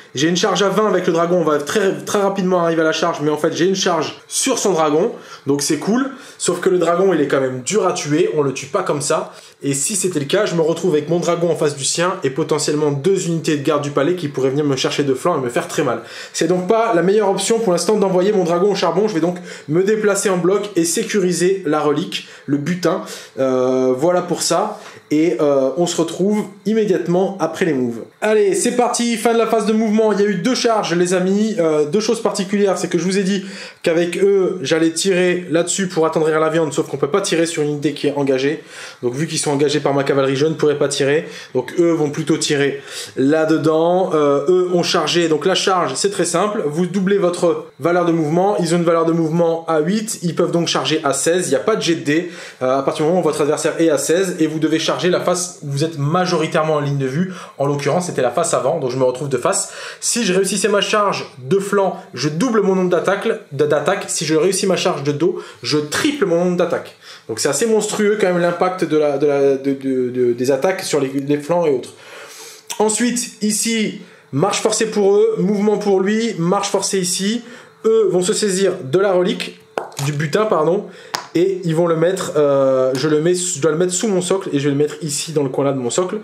J'ai une charge à vingt avec le dragon, on va très, très rapidement arriver à la charge, mais en fait j'ai une charge sur son dragon, donc c'est cool. Sauf que le dragon il est quand même dur à tuer, on le tue pas comme ça. Et si c'était le cas, je me retrouve avec mon dragon en face du sien et potentiellement deux unités de garde du palais qui pourraient venir me chercher de flanc et me faire très mal. C'est donc pas la meilleure option pour l'instant d'envoyer mon dragon au charbon. Je vais donc me déplacer en bloc et sécuriser la relique, le butin. Euh, voilà pour ça. Et euh, on se retrouve immédiatement après les moves. Allez, c'est parti, fin de la phase de mouvement. Il y a eu deux charges, les amis. Euh, deux choses particulières, c'est que je vous ai dit qu'avec eux, j'allais tirer là-dessus pour attendrir la viande, sauf qu'on peut pas tirer sur une unité qui est engagée. Donc vu qu'ils sont engagés par ma cavalerie, je ne pourrais pas tirer. Donc eux vont plutôt tirer là-dedans. Euh, eux ont chargé. Donc la charge, c'est très simple. Vous doublez votre valeur de mouvement. Ils ont une valeur de mouvement à huit. Ils peuvent donc charger à seize. Il n'y a pas de jet de dés. Euh, à partir du moment où votre adversaire est à seize et vous devez charger la face où vous êtes majoritairement en ligne de vue. En l'occurrence, c'était la face avant, donc je me retrouve de face. Si je réussissais ma charge de flanc, je double mon nombre d'attaques. Si je réussis ma charge de dos, je triple mon nombre d'attaques. Donc c'est assez monstrueux quand même l'impact de la, de la, de, de, de, des attaques sur les, les flancs et autres. Ensuite, ici, marche forcée pour eux, mouvement pour lui, marche forcée ici. Eux vont se saisir de la relique, du butin, pardon, et ils vont le mettre, euh, je, le mets, je dois le mettre sous mon socle, et je vais le mettre ici dans le coin là de mon socle.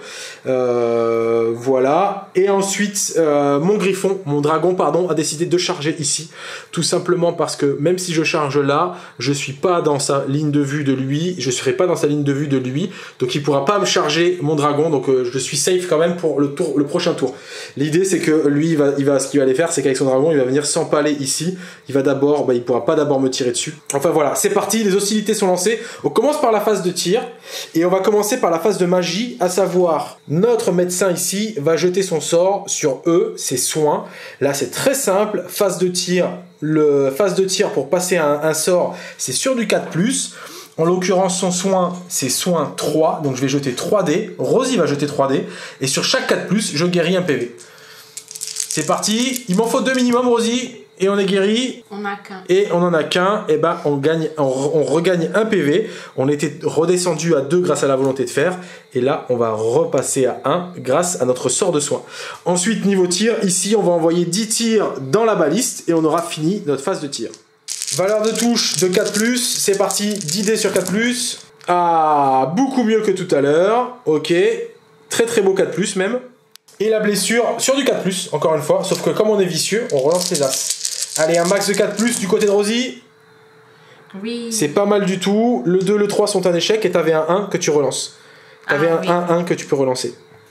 Euh, voilà. Et ensuite, euh, mon griffon, mon dragon, pardon, a décidé de charger ici. Tout simplement parce que même si je charge là, je suis pas dans sa ligne de vue de lui, je serai pas dans sa ligne de vue de lui, donc il pourra pas me charger mon dragon, donc euh, je suis safe quand même pour le, tour, le prochain tour. L'idée c'est que lui, il va, il va, ce qu'il va aller faire, c'est qu'avec son dragon, il va venir s'empaler ici. Il va d'abord, bah, il pourra pas d'abord me tirer dessus. Enfin voilà, c'est parti, les hostilités sont lancées. On commence par la phase de tir et on va commencer par la phase de magie, à savoir notre médecin ici va jeter son sort sur eux, ses soins. Là c'est très simple, phase de tir, le phase de tir pour passer un, un sort, c'est sur du quatre plus. En l'occurrence, son soin, c'est soin trois, donc je vais jeter trois dés. Rosie va jeter trois dés et sur chaque quatre plus, je guéris un P V. C'est parti, il m'en faut deux minimum, Rosie. Et on est guéri. On a qu'un. Et on en a qu'un. Et ben on gagne, on, on regagne un P V. On était redescendu à deux grâce à la volonté de faire. Et là, on va repasser à un grâce à notre sort de soin. Ensuite, niveau tir, ici, on va envoyer dix tirs dans la baliste et on aura fini notre phase de tir. Valeur de touche de quatre plus. C'est parti, dix dés sur quatre plus. Ah, beaucoup mieux que tout à l'heure. Ok. Très très beau quatre plus même. Et la blessure sur du quatre plus, encore une fois. Sauf que comme on est vicieux, on relance les as. Allez, un max de quatre plus du côté de Rosie. Oui. C'est pas mal du tout. Le deux, le trois sont un échec et t'avais un un que tu relances. T'avais ah, un oui. un un que tu peux relancer.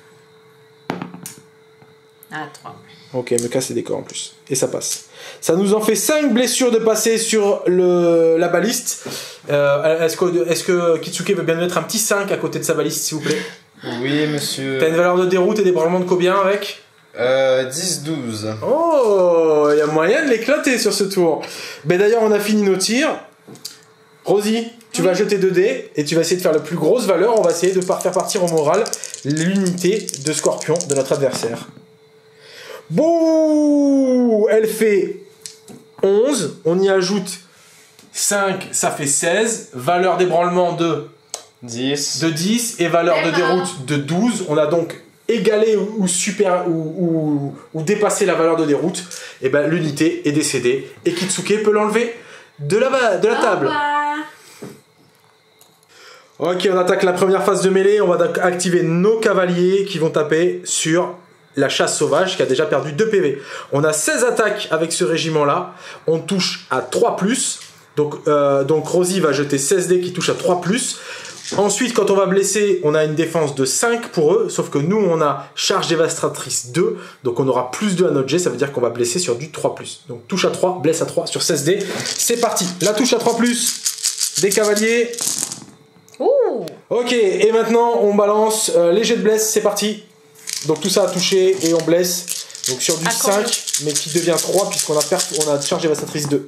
Ah, trois. Ok, me casse les décors en plus. Et ça passe. Ça nous en fait cinq blessures de passer sur le, la baliste. Euh, Est-ce que, est que Kitsuke veut bien mettre un petit cinq à côté de sa baliste, s'il vous plaît? Oui, monsieur. T'as une valeur de déroute et d'ébranlement de combien avec? Euh, dix douze. Oh, il y a moyen de l'éclater sur ce tour. Mais d'ailleurs, on a fini nos tirs. Rosie, tu oui. vas jeter deux dés et tu vas essayer de faire la plus grosse valeur. On va essayer de faire partir au moral l'unité de scorpion de notre adversaire. Bouh, elle fait onze. On y ajoute cinq, ça fait seize. Valeur d'ébranlement de dix. De dix et valeur de déroute de douze. On a donc égaler ou, ou, super, ou, ou, ou dépasser la valeur de déroute, et ben l'unité est décédée et Kitsuke peut l'enlever de la, de la table. Ok, on attaque la première phase de mêlée. On va activer nos cavaliers qui vont taper sur la chasse sauvage qui a déjà perdu deux P V. On a seize attaques avec ce régiment là. On touche à trois plus. Donc, euh, donc Rosie va jeter seize dés qui touchent à trois plus. Ensuite, quand on va blesser, on a une défense de cinq pour eux, sauf que nous, on a charge dévastatrice deux, donc on aura plus deux à notre jet, ça veut dire qu'on va blesser sur du trois plus. Donc touche à trois, blesse à trois sur seize dés. C'est parti, la touche à trois plus, des cavaliers. Ouh. Ok, et maintenant, on balance euh, les jets de blesse, c'est parti. Donc tout ça a touché et on blesse. Donc sur du cinq, mais qui devient trois, puisqu'on a, on a charge dévastatrice deux.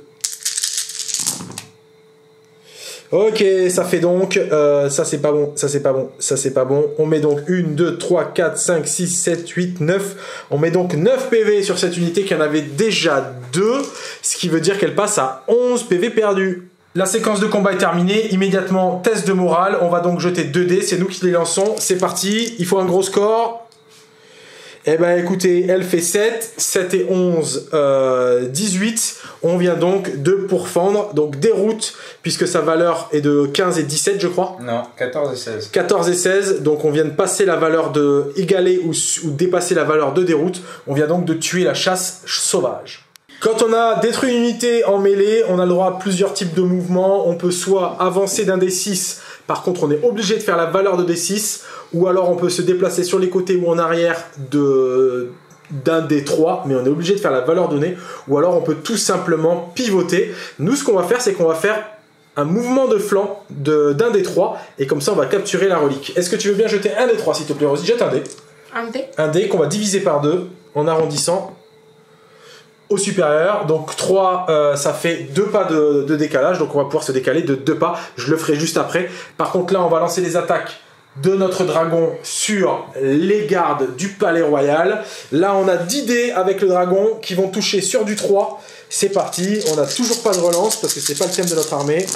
Ok, ça fait donc, euh, ça c'est pas bon, ça c'est pas bon, ça c'est pas bon. On met donc un, deux, trois, quatre, cinq, six, sept, huit, neuf. On met donc neuf P V sur cette unité qui en avait déjà deux, ce qui veut dire qu'elle passe à onze P V perdus. La séquence de combat est terminée, immédiatement test de morale. On va donc jeter deux dés, c'est nous qui les lançons, c'est parti, il faut un gros score. Eh ben écoutez, elle fait sept, sept et onze, euh, dix-huit. On vient donc de pourfendre, donc déroute, puisque sa valeur est de quinze et dix-sept, je crois. Non, quatorze et seize. quatorze et seize, donc on vient de passer la valeur de égaler ou, ou dépasser la valeur de déroute. On vient donc de tuer la chasse sauvage. Quand on a détruit une unité en mêlée, on a le droit à plusieurs types de mouvements. On peut soit avancer d'un D six, par contre on est obligé de faire la valeur de D six, ou alors on peut se déplacer sur les côtés ou en arrière de... d'un D trois, mais on est obligé de faire la valeur donnée, ou alors on peut tout simplement pivoter. Nous, ce qu'on va faire, c'est qu'on va faire un mouvement de flanc d'un D trois, et comme ça, on va capturer la relique. Est-ce que tu veux bien jeter un D trois, s'il te plaît, Rosie? Jette un dé. Un dé. Un dé qu'on va diviser par deux, en arrondissant au supérieur. Donc trois, euh, ça fait deux pas de, de décalage, donc on va pouvoir se décaler de deux pas. Je le ferai juste après. Par contre, là, on va lancer les attaques de notre dragon sur les gardes du palais royal. Là, on a dix dés avec le dragon qui vont toucher sur du trois. C'est parti. On n'a toujours pas de relance parce que c'est pas le thème de notre armée.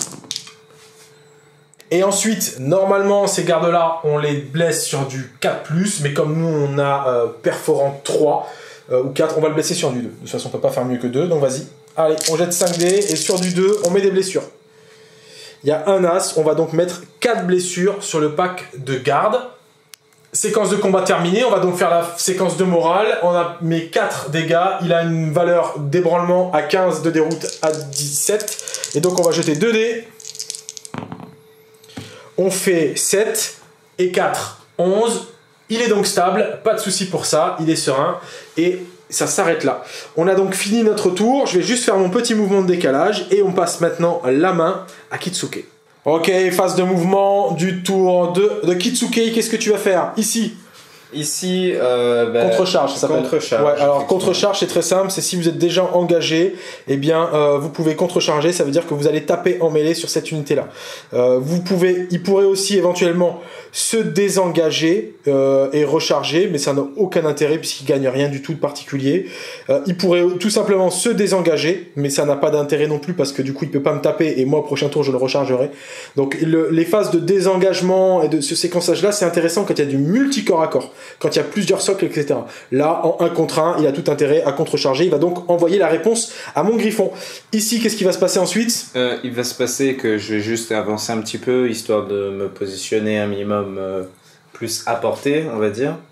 Et ensuite, normalement, ces gardes-là, on les blesse sur du quatre plus, mais comme nous, on a euh, perforant trois euh, ou quatre, on va le blesser sur du deux. De toute façon, on peut pas faire mieux que deux, donc vas-y. Allez, on jette cinq dés et sur du deux, on met des blessures. Il y a un as, on va donc mettre quatre blessures sur le pack de garde. Séquence de combat terminée, on va donc faire la séquence de morale. On a mis quatre dégâts, il a une valeur d'ébranlement à quinze, de déroute à dix-sept. Et donc on va jeter deux dés. On fait sept et quatre, onze. Il est donc stable, pas de souci pour ça, il est serein. Et ça s'arrête là. On a donc fini notre tour. Je vais juste faire mon petit mouvement de décalage et on passe maintenant la main à Kitsuke. Ok, phase de mouvement du tour de, de Kitsuke. Qu'est-ce que tu vas faire ici? Ici, euh, bah, contre-charge, ça s'appelle. Contre-charge. Ouais, alors contre-charge, c'est très simple. C'est si vous êtes déjà engagé, eh bien, euh, vous pouvez contre-charger. Ça veut dire que vous allez taper en mêlée sur cette unité-là. Euh, vous pouvez, il pourrait aussi éventuellement se désengager euh, et recharger, mais ça n'a aucun intérêt puisqu'il gagne rien du tout de particulier. Euh, il pourrait tout simplement se désengager, mais ça n'a pas d'intérêt non plus parce que du coup, il peut pas me taper et moi, au prochain tour, je le rechargerai. Donc, le, les phases de désengagement et de ce séquençage-là, c'est intéressant quand il y a du multi-corps à corps. Quand il y a plusieurs socles, et cetera. Là, en un contre un, il a tout intérêt à contrecharger. Il va donc envoyer la réponse à mon griffon. Ici, qu'est-ce qui va se passer ensuite? euh, Il va se passer que je vais juste avancer un petit peu, histoire de me positionner un minimum euh, plus à portée, on va dire.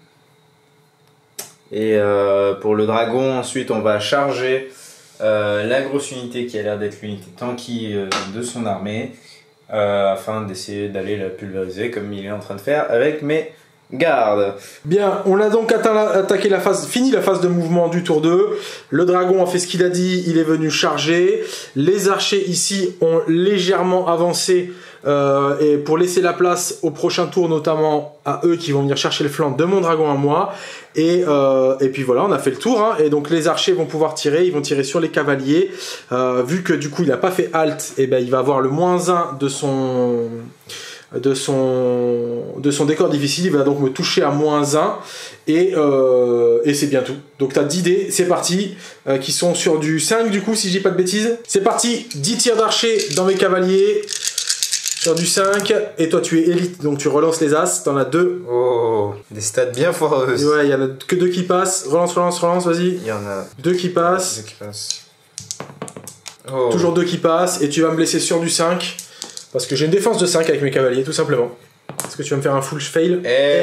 Et euh, pour le dragon, ensuite, on va charger euh, la grosse unité qui a l'air d'être l'unité tanky euh, de son armée, euh, afin d'essayer d'aller la pulvériser, comme il est en train de faire avec mes... garde. Bien, on a donc atteint la, attaqué la phase, fini la phase de mouvement du tour deux. Le dragon a fait ce qu'il a dit, il est venu charger. Les archers ici ont légèrement avancé euh, et pour laisser la place au prochain tour, notamment à eux qui vont venir chercher le flanc de mon dragon à moi. Et, euh, et puis voilà, on a fait le tour. Hein, et donc les archers vont pouvoir tirer, ils vont tirer sur les cavaliers. Euh, vu que du coup il n'a pas fait halt, et ben il va avoir le moins un de son... De son, de son décor difficile, il va donc me toucher à moins un et, euh, et c'est bien tout. Donc tu as dix dés, c'est parti, euh, qui sont sur du cinq du coup si je dis pas de bêtises. C'est parti, dix tirs d'archer dans mes cavaliers, sur du cinq, et toi tu es élite, donc tu relances les as, t'en as deux. Oh, des stats bien foireuses. Ouais, il y en a que deux qui passent, relance, relance, relance, vas-y. Il y en a deux qui passent. deux qui passent. Oh. Toujours deux qui passent, et tu vas me blesser sur du cinq. Parce que j'ai une défense de cinq avec mes cavaliers, tout simplement. Est-ce que tu vas me faire un full fail?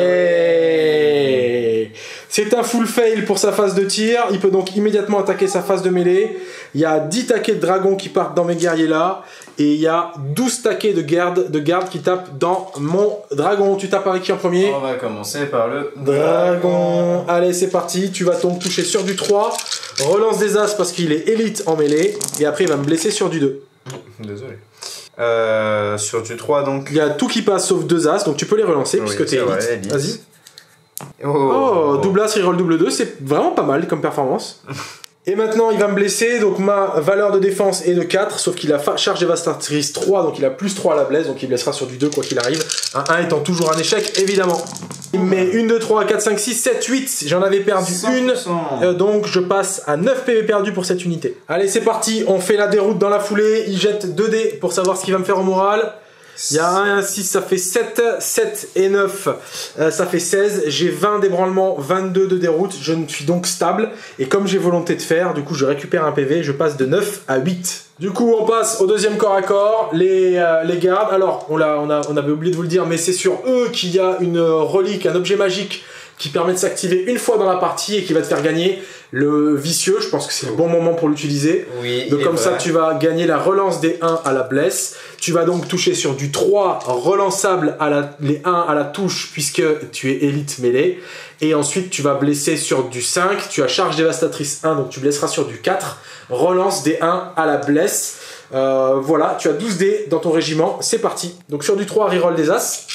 Hey. C'est un full fail pour sa phase de tir. Il peut donc immédiatement attaquer sa phase de mêlée. Il y a dix taquets de dragons qui partent dans mes guerriers là. Et il y a douze taquets de garde, de garde qui tapent dans mon dragon. Tu tapes avec qui en premier? On va commencer par le dragon. Allez, c'est parti. Tu vas donc toucher sur du trois. Relance des as parce qu'il est élite en mêlée. Et après, il va me blesser sur du deux. Désolé. Euh, sur du trois donc. Il y a tout qui passe sauf deux as, donc tu peux les relancer oui, puisque t'es élite. Vas-y. Oh. oh, double as, reroll double deux, c'est vraiment pas mal comme performance. Et maintenant il va me blesser, donc ma valeur de défense est de quatre, sauf qu'il a charge dévastatrice trois, donc il a plus trois à la blesse, donc il blessera sur du deux quoi qu'il arrive. Un un étant toujours un échec, évidemment. Mais un, deux, trois, quatre, cinq, six, sept, huit, j'en avais perdu une, euh, donc je passe à neuf P V perdus pour cette unité. Allez, c'est parti, on fait la déroute dans la foulée, il jette deux dés pour savoir ce qu'il va me faire au moral. Il y a un et un six, ça fait sept, sept et neuf, euh, ça fait seize. J'ai vingt d'ébranlement, vingt-deux de déroute. Je ne suis donc stable. Et comme j'ai volonté de faire, du coup, je récupère un P V. Je passe de neuf à huit. Du coup, on passe au deuxième corps à corps. Les, euh, les gardes. Alors, on, a, on, a, on avait oublié de vous le dire, mais c'est sur eux qu'il y a une relique, un objet magique qui permet de s'activer une fois dans la partie et qui va te faire gagner le vicieux. Je pense que c'est le bon moment pour l'utiliser. Oui, donc comme ça, tu vas gagner la relance des un à la blesse. Tu vas donc toucher sur du trois relançable à la, les un à la touche puisque tu es élite mêlée. Et ensuite, tu vas blesser sur du cinq. Tu as charge dévastatrice un, donc tu blesseras sur du quatre. Relance des un à la blesse. Euh, voilà, tu as douze dés dans ton régiment. C'est parti. Donc sur du trois, reroll des as.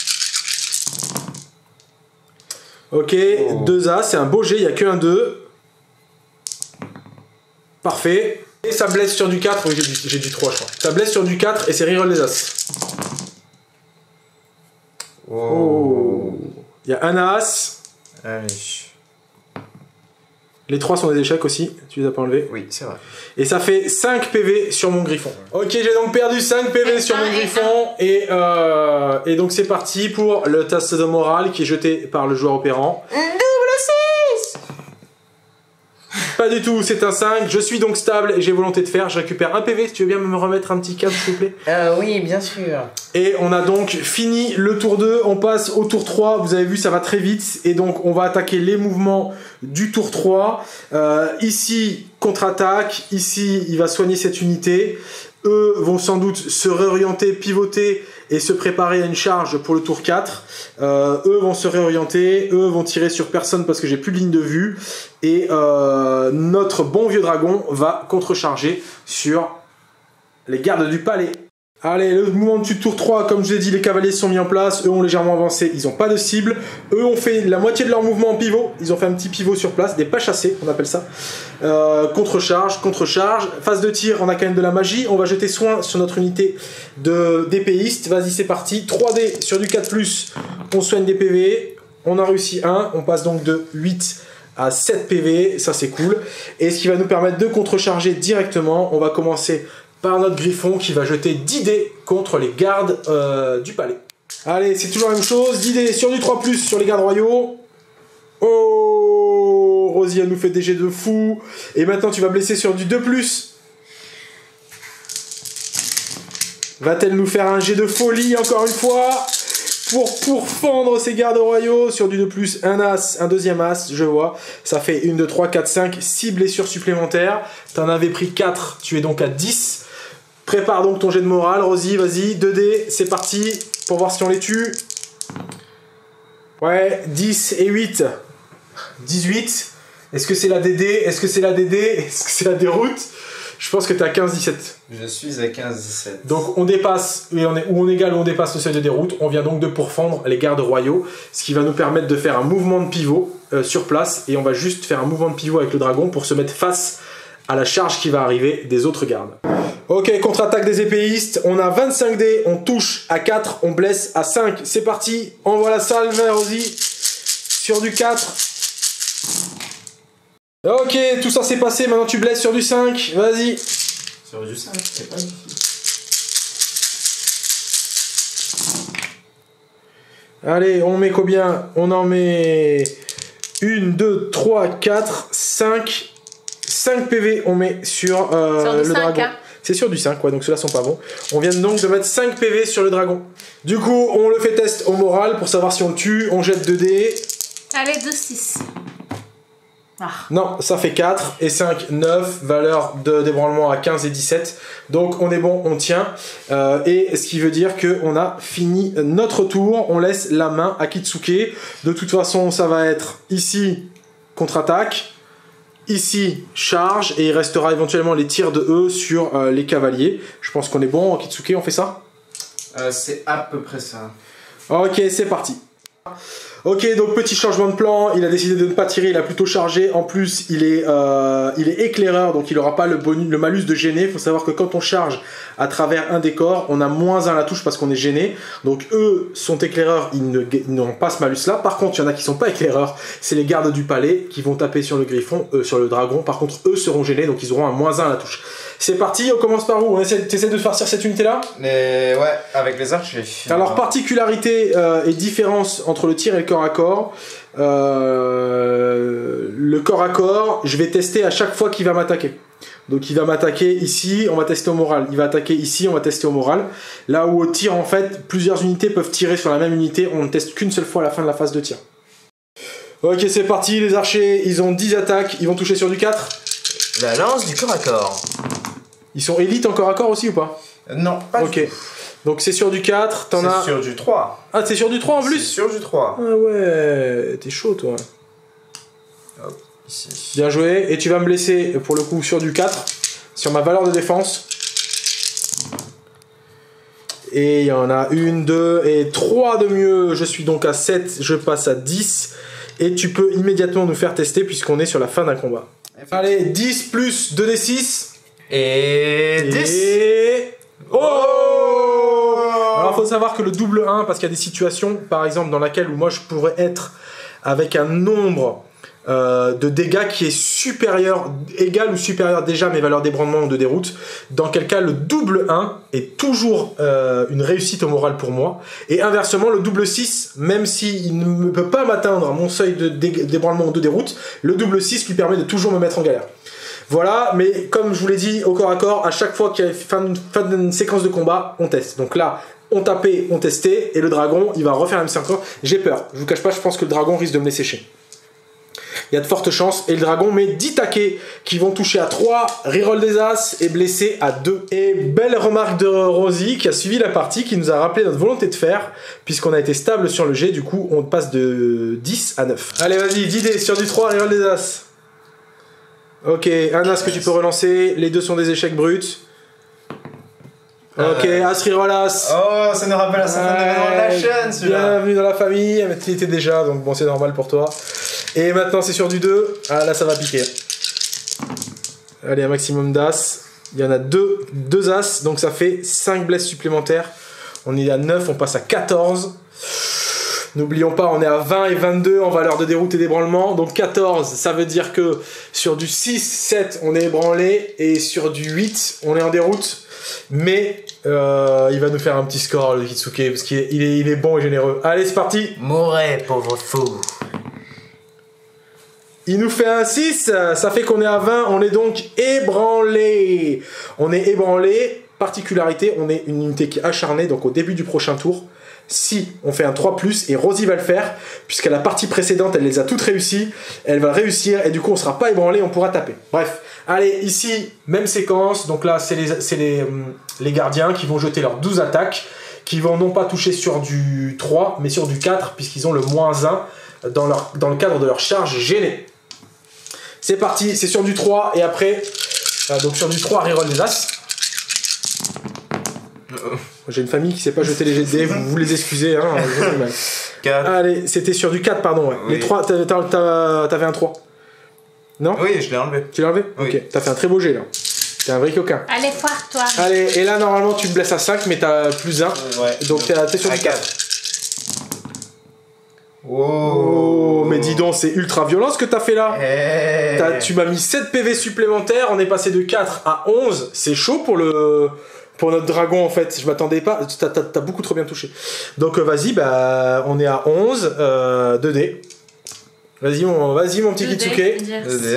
Ok, oh. deux as, c'est un beau jet, il n'y a que un deux. Parfait. Et ça blesse sur du quatre, oui j'ai du, du trois je crois. Ça blesse sur du quatre et c'est reroll des as. Oh. Il y a un as. Allez. Les trois sont des échecs aussi, tu les as pas enlevés. Oui, c'est vrai. Et ça fait cinq P V sur mon griffon. Ok, j'ai donc perdu cinq P V sur mon griffon. Et, euh, et donc c'est parti pour le test de morale qui est jeté par le joueur opérant. Double six. Pas du tout, c'est un cinq. Je suis donc stable et j'ai volonté de faire. Je récupère un P V. Si tu veux bien me remettre un petit câble, s'il vous plaît. Euh, oui, bien sûr. Et on a donc fini le tour deux. On passe au tour trois. Vous avez vu, ça va très vite. Et donc, on va attaquer les mouvements du tour trois. Euh, ici, contre-attaque. Ici, il va soigner cette unité. Eux vont sans doute se réorienter, pivoter et se préparer à une charge pour le tour quatre. Euh, eux vont se réorienter, eux vont tirer sur personne parce que j'ai plus de ligne de vue. Et euh, notre bon vieux dragon va contrecharger sur les gardes du palais. Allez, le mouvement du tour trois, comme je vous ai dit, les cavaliers sont mis en place, eux ont légèrement avancé, ils n'ont pas de cible. Eux ont fait la moitié de leur mouvement en pivot, ils ont fait un petit pivot sur place, des pas chassés, on appelle ça. Euh, contre-charge, contre-charge, phase de tir, on a quand même de la magie, on va jeter soin sur notre unité d'épéiste. Vas-y, c'est parti, trois dés sur du quatre plus, on soigne des P V, on a réussi un, on passe donc de huit à sept P V, ça c'est cool. Et ce qui va nous permettre de contrecharger directement, on va commencer par notre griffon qui va jeter dix dés contre les gardes euh, du palais. Allez, c'est toujours la même chose, dix dés sur du trois plus sur les gardes royaux. Oh, Rosie, elle nous fait des jets de fou. Et maintenant, tu vas blesser sur du deux plus. Va-t-elle nous faire un jet de folie encore une fois pour pourfendre ces gardes royaux sur du deux plus, un as, un deuxième as, je vois. Ça fait un, deux, trois, quatre, cinq, six blessures supplémentaires. T'en avais pris quatre, tu es donc à dix. Prépare donc ton jet de morale, Rosie, vas-y, deux dés, c'est parti, pour voir si on les tue. Ouais, dix et huit. dix-huit. Est-ce que c'est la D D? Est-ce que c'est la D D? Est-ce que c'est la déroute? Je pense que t'es à quinze dix-sept. Je suis à quinze dix-sept. Donc on dépasse, et on est, ou on égale ou on dépasse le seuil de déroute. On vient donc de pourfendre les gardes royaux, ce qui va nous permettre de faire un mouvement de pivot euh, sur place. Et on va juste faire un mouvement de pivot avec le dragon pour se mettre face à la charge qui va arriver des autres gardes. Ok, contre-attaque des épéistes, on a vingt-cinq dés, on touche à quatre, on blesse à cinq. C'est parti, envoie la salve, Rosie, sur du quatre. Ok, tout ça s'est passé, maintenant tu blesses sur du cinq, vas-y. Sur du cinq, c'est pas difficile. Allez, on met combien? On en met un, deux, trois, quatre, cinq. cinq P V on met sur, euh, sur le cinq, dragon. Hein. C'est sur du cinq, ouais, donc ceux-là sont pas bons. On vient donc de mettre cinq P V sur le dragon. Du coup, on le fait test au moral pour savoir si on le tue. On jette deux dés. Allez, deux, six. Ah. Non, ça fait quatre et cinq, neuf. Valeur de débranlement à quinze et dix-sept. Donc on est bon, on tient. Euh, et ce qui veut dire qu'on a fini notre tour. On laisse la main à Kitsuke. De toute façon, ça va être ici, contre-attaque. Ici, charge, et il restera éventuellement les tirs de eux sur euh, les cavaliers. Je pense qu'on est bon, Kitsuke, on fait ça euh, C'est à peu près ça. Ok, c'est parti. Ok, donc petit changement de plan, il a décidé de ne pas tirer, il a plutôt chargé. En plus, il est, euh, il est éclaireur, donc il n'aura pas le, bonus, le malus de gêner. Il faut savoir que quand on charge à travers un décor, on a moins un à la touche parce qu'on est gêné. Donc eux sont éclaireurs, ils n'ont pas ce malus-là. Par contre, il y en a qui ne sont pas éclaireurs, c'est les gardes du palais qui vont taper sur le griffon, euh, sur le dragon. Par contre, eux seront gênés, donc ils auront un moins un à la touche. C'est parti, on commence par où? Tu essaies de farcir cette unité-là? Mais ouais, avec les archers. Alors, particularité euh, et différence entre le tir et le corps à corps. Euh, le corps à corps, je vais tester à chaque fois qu'il va m'attaquer. Donc il va m'attaquer ici, on va tester au moral. Il va attaquer ici, on va tester au moral. Là où au tir, en fait, plusieurs unités peuvent tirer sur la même unité. On ne teste qu'une seule fois à la fin de la phase de tir. Ok, c'est parti, les archers, ils ont dix attaques. Ils vont toucher sur du quatre. La lance du corps à corps. Ils sont élites en corps à corps aussi ou pas? euh, Non, pas Ok. du tout. Donc c'est sur du quatre, t'en as... C'est sur du trois. Ah, c'est sur du trois en plus? C'est sur du trois. Ah ouais, t'es chaud toi. Hop, ici. Bien joué, et tu vas me blesser pour le coup sur du quatre, sur ma valeur de défense. Et il y en a une, deux et trois de mieux. Je suis donc à sept, je passe à dix. Et tu peux immédiatement nous faire tester puisqu'on est sur la fin d'un combat. Allez, dix plus deux d six. Et dix. Et... Oh! Alors, il faut savoir que le double un, parce qu'il y a des situations, par exemple, dans laquelle où moi je pourrais être avec un nombre euh, de dégâts qui est supérieur, égal ou supérieur déjà à mes valeurs d'ébranlement ou de déroute, dans quel cas le double un est toujours euh, une réussite au moral pour moi, et inversement, le double six, même s'il ne peut pas m'atteindre à mon seuil de d'ébranlement ou de déroute, le double six lui permet de toujours me mettre en galère. Voilà, mais comme je vous l'ai dit, au corps à corps, à chaque fois qu'il y a fin, fin d'une séquence de combat, on teste. Donc là, on tapait, on testait, et le dragon, il va refaire la même séquence. J'ai peur, je vous cache pas, je pense que le dragon risque de me laisser sécher. Il y a de fortes chances, et le dragon met dix taquets qui vont toucher à trois, reroll des as, et blesser à deux. Et belle remarque de Rosie, qui a suivi la partie, qui nous a rappelé notre volonté de faire, puisqu'on a été stable sur le jet, du coup, on passe de dix à neuf. Allez, vas-y, dix dés sur du trois, reroll des as. Ok, un as que tu peux relancer, les deux sont des échecs bruts. Ok, Euh... as reroll as. Oh, ça nous rappelle à certains événements de la chaîne, celui-là. Bienvenue dans la famille, mais tu y étais déjà, donc bon, c'est normal pour toi. Et maintenant, c'est sur du deux. Ah, là, ça va piquer. Allez, un maximum d'as. Il y en a deux, deux as, donc ça fait cinq blesses supplémentaires. On est à neuf, on passe à quatorze. N'oublions pas, on est à vingt et vingt-deux en valeur de déroute et d'ébranlement. Donc quatorze, ça veut dire que sur du six, sept, on est ébranlé. Et sur du huit, on est en déroute. Mais euh, il va nous faire un petit score, le Kitsuke, parce qu'il est, il est, il est bon et généreux. Allez, c'est parti. Mourez, pauvre fou. Il nous fait un six, ça fait qu'on est à vingt. On est donc ébranlé. On est ébranlé. Particularité, on est une unité qui est acharnée. Donc au début du prochain tour, si on fait un trois plus, et Rosie va le faire, puisqu'à la partie précédente, elle les a toutes réussies, elle va réussir, et du coup, on sera pas ébranlé, on pourra taper. Bref, allez, ici, même séquence, donc là, c'est les, c'est les, les gardiens qui vont jeter leurs douze attaques, qui vont non pas toucher sur du trois, mais sur du quatre, puisqu'ils ont le moins un dans, leur, dans le cadre de leur charge gênée. C'est parti, c'est sur du trois, et après, euh, donc sur du trois, reroll des as. J'ai une famille qui sait pas jeter les jets de dés, vous vous les excusez, hein. quatre. Allez, c'était sur du quatre, pardon, ouais. Oui. Les trois, t'avais, t'avais un trois. Non? Oui, je l'ai enlevé. Tu l'as enlevé? Oui. Ok, t'as fait un très beau jet là. T'es un vrai coquin. Allez, foire-toi. Allez, et là, normalement, tu me blesses à cinq, mais t'as plus un. Ouais. Donc t'es, t'es sur à du quatre. Oh. Oh, mais dis donc, c'est ultra violent ce que t'as fait là. Hey. T'as, tu m'as mis sept P V supplémentaires, on est passé de quatre à onze. C'est chaud pour le... Pour notre dragon en fait, je m'attendais pas, t'as, t'as, t'as beaucoup trop bien touché. Donc euh, vas-y, bah, on est à onze, euh, deux dés. Vas-y mon, vas-y, mon petit Kitsuke. deux dés.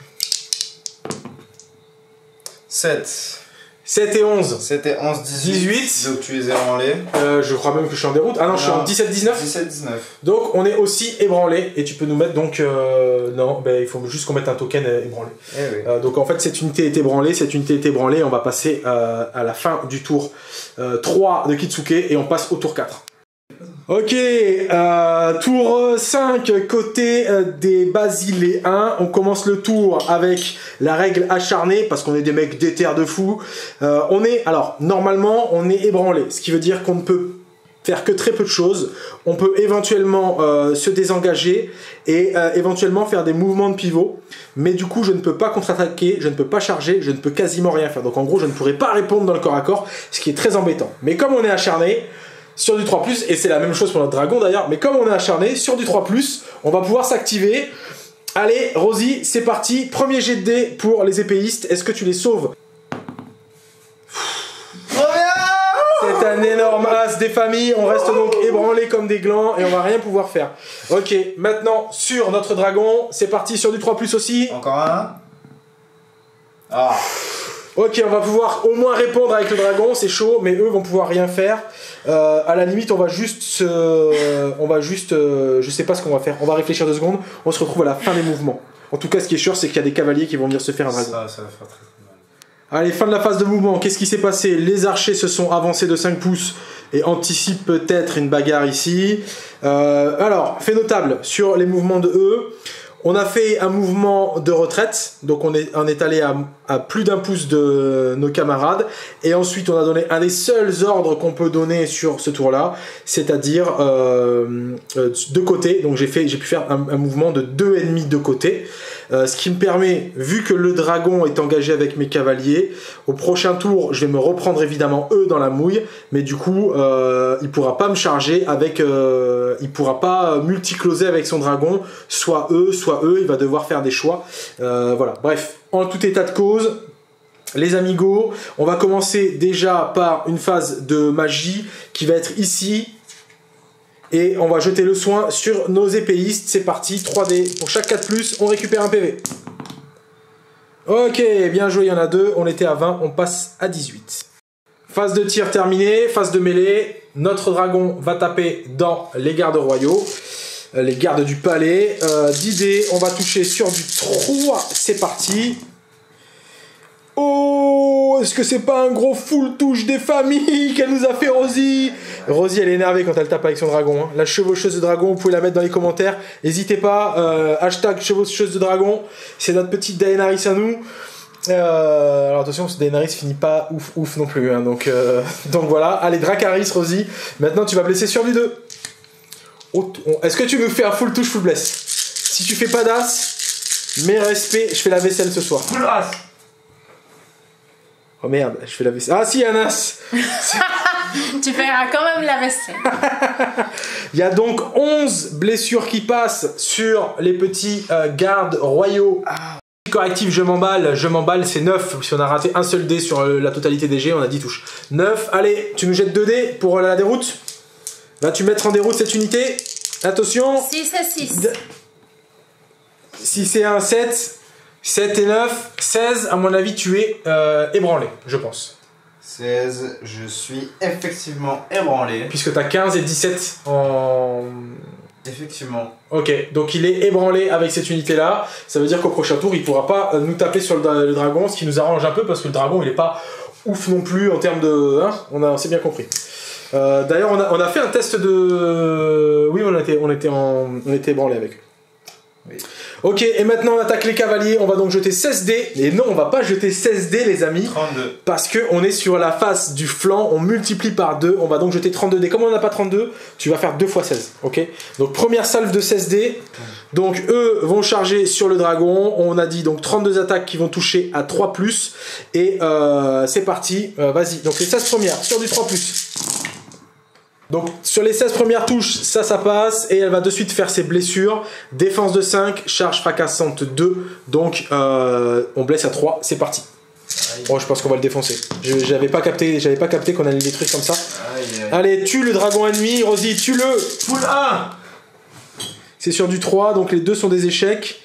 sept. sept et onze. C'était onze, dix-huit. dix-huit. Donc tu les as ébranlés. Euh, je crois même que je suis en déroute. Ah non, je suis en dix-sept dix-neuf. dix-sept, dix-neuf. Donc on est aussi ébranlé. Et tu peux nous mettre donc... Euh, non, bah, il faut juste qu'on mette un token euh, ébranlé. Eh oui. Euh, donc en fait cette unité est ébranlée, cette unité est ébranlée. On va passer euh, à la fin du tour euh, trois de Kitsuke et on passe au tour quatre. Ok, euh, tour cinq, côté euh, des Basiléens. On commence le tour avec la règle acharnée, parce qu'on est des mecs déter de fou. Euh, on est, alors, normalement, on est ébranlé, ce qui veut dire qu'on ne peut faire que très peu de choses. On peut éventuellement euh, se désengager et euh, éventuellement faire des mouvements de pivot. Mais du coup, je ne peux pas contre-attaquer, je ne peux pas charger, je ne peux quasiment rien faire. Donc en gros, je ne pourrais pas répondre dans le corps à corps, ce qui est très embêtant. Mais comme on est acharné, sur du trois plus, et c'est la même chose pour notre dragon d'ailleurs, mais comme on est acharné, sur du trois plus, on va pouvoir s'activer. Allez, Rosie, c'est parti. Premier jet de dés pour les épéistes. Est-ce que tu les sauves? un énorme as des familles. On reste donc ébranlés comme des glands et on va rien pouvoir faire. Ok, maintenant sur notre dragon, c'est parti sur du trois plus aussi. Encore un. Ah. Ok, on va pouvoir au moins répondre avec le dragon, c'est chaud, mais eux vont pouvoir rien faire. Euh, à la limite, on va juste se... On va juste... Euh, je sais pas ce qu'on va faire. On va réfléchir deux secondes. On se retrouve à la fin des mouvements. En tout cas, ce qui est sûr, c'est qu'il y a des cavaliers qui vont venir se faire un dragon. Ça, ça va faire très très mal. Allez, fin de la phase de mouvement. Qu'est-ce qui s'est passé? Les archers se sont avancés de cinq pouces et anticipent peut-être une bagarre ici. Euh, alors, fait notable sur les mouvements de eux. On a fait un mouvement de retraite, donc on est, on est allé à, à plus d'un pouce de nos camarades, et ensuite on a donné un des seuls ordres qu'on peut donner sur ce tour-là, c'est-à-dire euh, euh, de côté. Donc j'ai fait, j'ai pu faire un, un mouvement de deux ennemis de côté, euh, ce qui me permet, vu que le dragon est engagé avec mes cavaliers, au prochain tour, je vais me reprendre évidemment eux dans la mouille, mais du coup, euh, il pourra pas me charger avec, euh, il pourra pas multicloser avec son dragon, soit eux, soit eux, il va devoir faire des choix. Euh, voilà, bref, en tout état de cause, les amigos, on va commencer déjà par une phase de magie qui va être ici. Et on va jeter le soin sur nos épéistes. C'est parti, trois dés pour chaque quatre plus, on récupère un P V. Ok, bien joué, il y en a deux. On était à vingt, on passe à dix-huit. Phase de tir terminée, phase de mêlée. Notre dragon va taper dans les gardes royaux. Les gardes du palais, euh, dix dés, on va toucher sur du trois, c'est parti. Oh, est-ce que c'est pas un gros full touche des familles qu'elle nous a fait Rosie? Rosie, elle est énervée quand elle tape avec son dragon, hein. La chevaucheuse de dragon, vous pouvez la mettre dans les commentaires, n'hésitez pas, euh, hashtag chevaucheuse de dragon, c'est notre petite Daenerys à nous. Euh, alors attention, ce Daenerys finit pas ouf ouf non plus, hein, donc, euh, donc voilà, allez Dracarys, Rosie, maintenant tu vas blesser sur du deux. Est-ce que tu nous fais un full touche, full bless? Si tu fais pas d'as, mes respects, je fais la vaisselle ce soir. Full as. Oh merde, je fais la vaisselle. Ah si, un as. Tu feras quand même la vaisselle. Il y a donc onze blessures qui passent sur les petits euh, gardes royaux. Ah. Correctif, je m'emballe, je m'emballe, c'est neuf. Si on a raté un seul dé sur la totalité des jets, on a dix touches. neuf, allez, tu nous jettes deux dés pour la déroute. Vas-tu mettre en déroute cette unité? Attention. six et six. six et un, sept. sept et neuf. seize, à mon avis, tu es euh, ébranlé, je pense. seize, je suis effectivement ébranlé. Puisque tu as quinze et dix-sept en... Effectivement. Ok, donc il est ébranlé avec cette unité-là. Ça veut dire qu'au prochain tour, il ne pourra pas nous taper sur le, le dragon, ce qui nous arrange un peu parce que le dragon, il n'est pas ouf non plus en termes de... Hein, on a, c'est bien compris. Euh, D'ailleurs, on a, on a fait un test de... Oui, on était, on était, en, on était ébranlé avec. Oui. Ok, et maintenant on attaque les cavaliers. On va donc jeter seize dés. Et non, on va pas jeter seize dés, les amis. trente-deux. Parce qu'on est sur la face du flanc. On multiplie par deux. On va donc jeter trente-deux dés. Comme on n'a pas trente-deux, tu vas faire deux fois seize. Ok. Donc première salve de seize dés. Donc eux vont charger sur le dragon. On a dit donc trente-deux attaques qui vont toucher à trois plus. Et euh, c'est parti. Euh, Vas-y. Donc les seize premières sur du trois plus. Donc sur les seize premières touches, ça, ça passe. Et elle va de suite faire ses blessures. Défense de cinq, charge fracassante deux. Donc euh, on blesse à trois, c'est parti. Oh, je pense qu'on va le défoncer. J'avais pas capté, j'avais pas capté qu'on allait le détruire comme ça. Aïe, aïe. Allez, tue le dragon ennemi, Rosie, tue-le. Full un. C'est sur du trois, donc les deux sont des échecs.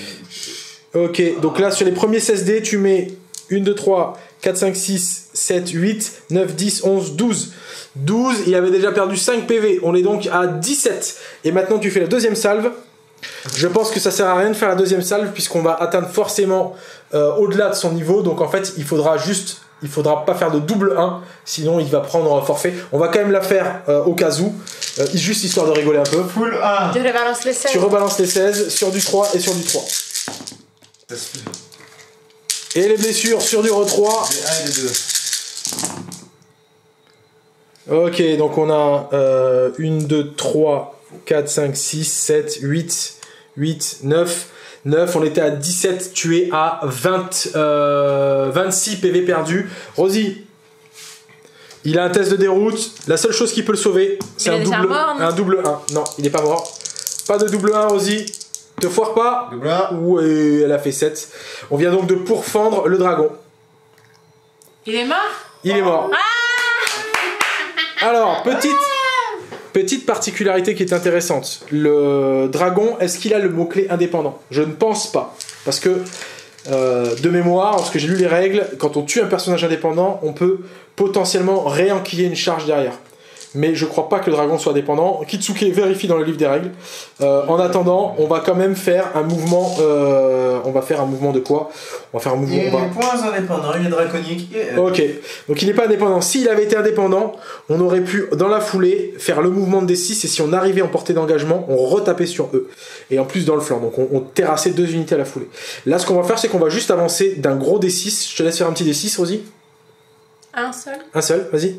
Ok, donc là sur les premiers seize dés, tu mets un, deux, trois, quatre, cinq, six, sept, huit, neuf, dix, onze, douze. douze, il avait déjà perdu cinq P V, on est donc à dix-sept. Et maintenant tu fais la deuxième salve. Je pense que ça sert à rien de faire la deuxième salve puisqu'on va atteindre forcément euh, au-delà de son niveau. Donc en fait il faudra juste, il faudra pas faire de double un, sinon il va prendre forfait. On va quand même la faire euh, au cas où, euh, juste histoire de rigoler un peu. Full un. Je rebalance les seize. Tu rebalances les seize sur du trois et sur du trois. Et les blessures sur du re trois. Des un et des deux. Ok, donc on a euh, un, deux, trois, quatre, cinq, six, sept, huit, huit, neuf. neuf, on était à dix-sept, tu es à vingt, euh, vingt-six P V perdus. Rosie, il a un test de déroute. La seule chose qui peut le sauver, c'est un, double, mort, un double un. Non, il n'est pas mort. Pas de double un, Rosie. Te foire pas. Double un. Ouais, elle a fait sept. On vient donc de pourfendre le dragon. Il est mort? Il est mort. Ah, Alors, petite, petite particularité qui est intéressante. Le dragon, est-ce qu'il a le mot-clé indépendant? Je ne pense pas. Parce que, euh, de mémoire, lorsque j'ai lu les règles, quand on tue un personnage indépendant, on peut potentiellement réenquiller une charge derrière. Mais je crois pas que le dragon soit dépendant. Kitsuke vérifie dans le livre des règles. Euh, en attendant, on va quand même faire un mouvement. Euh, on va faire un mouvement de quoi? On va faire un mouvement. Il est on va... point indépendant, il est draconique. Et... Ok, donc il n'est pas indépendant. S'il avait été indépendant, on aurait pu, dans la foulée, faire le mouvement de D six. Et si on arrivait en portée d'engagement, on retapait sur eux. Et en plus dans le flanc. Donc on, on terrassait deux unités à la foulée. Là, ce qu'on va faire, c'est qu'on va juste avancer d'un gros D six. Je te laisse faire un petit D six, Rosie. Un seul. Un seul, vas-y.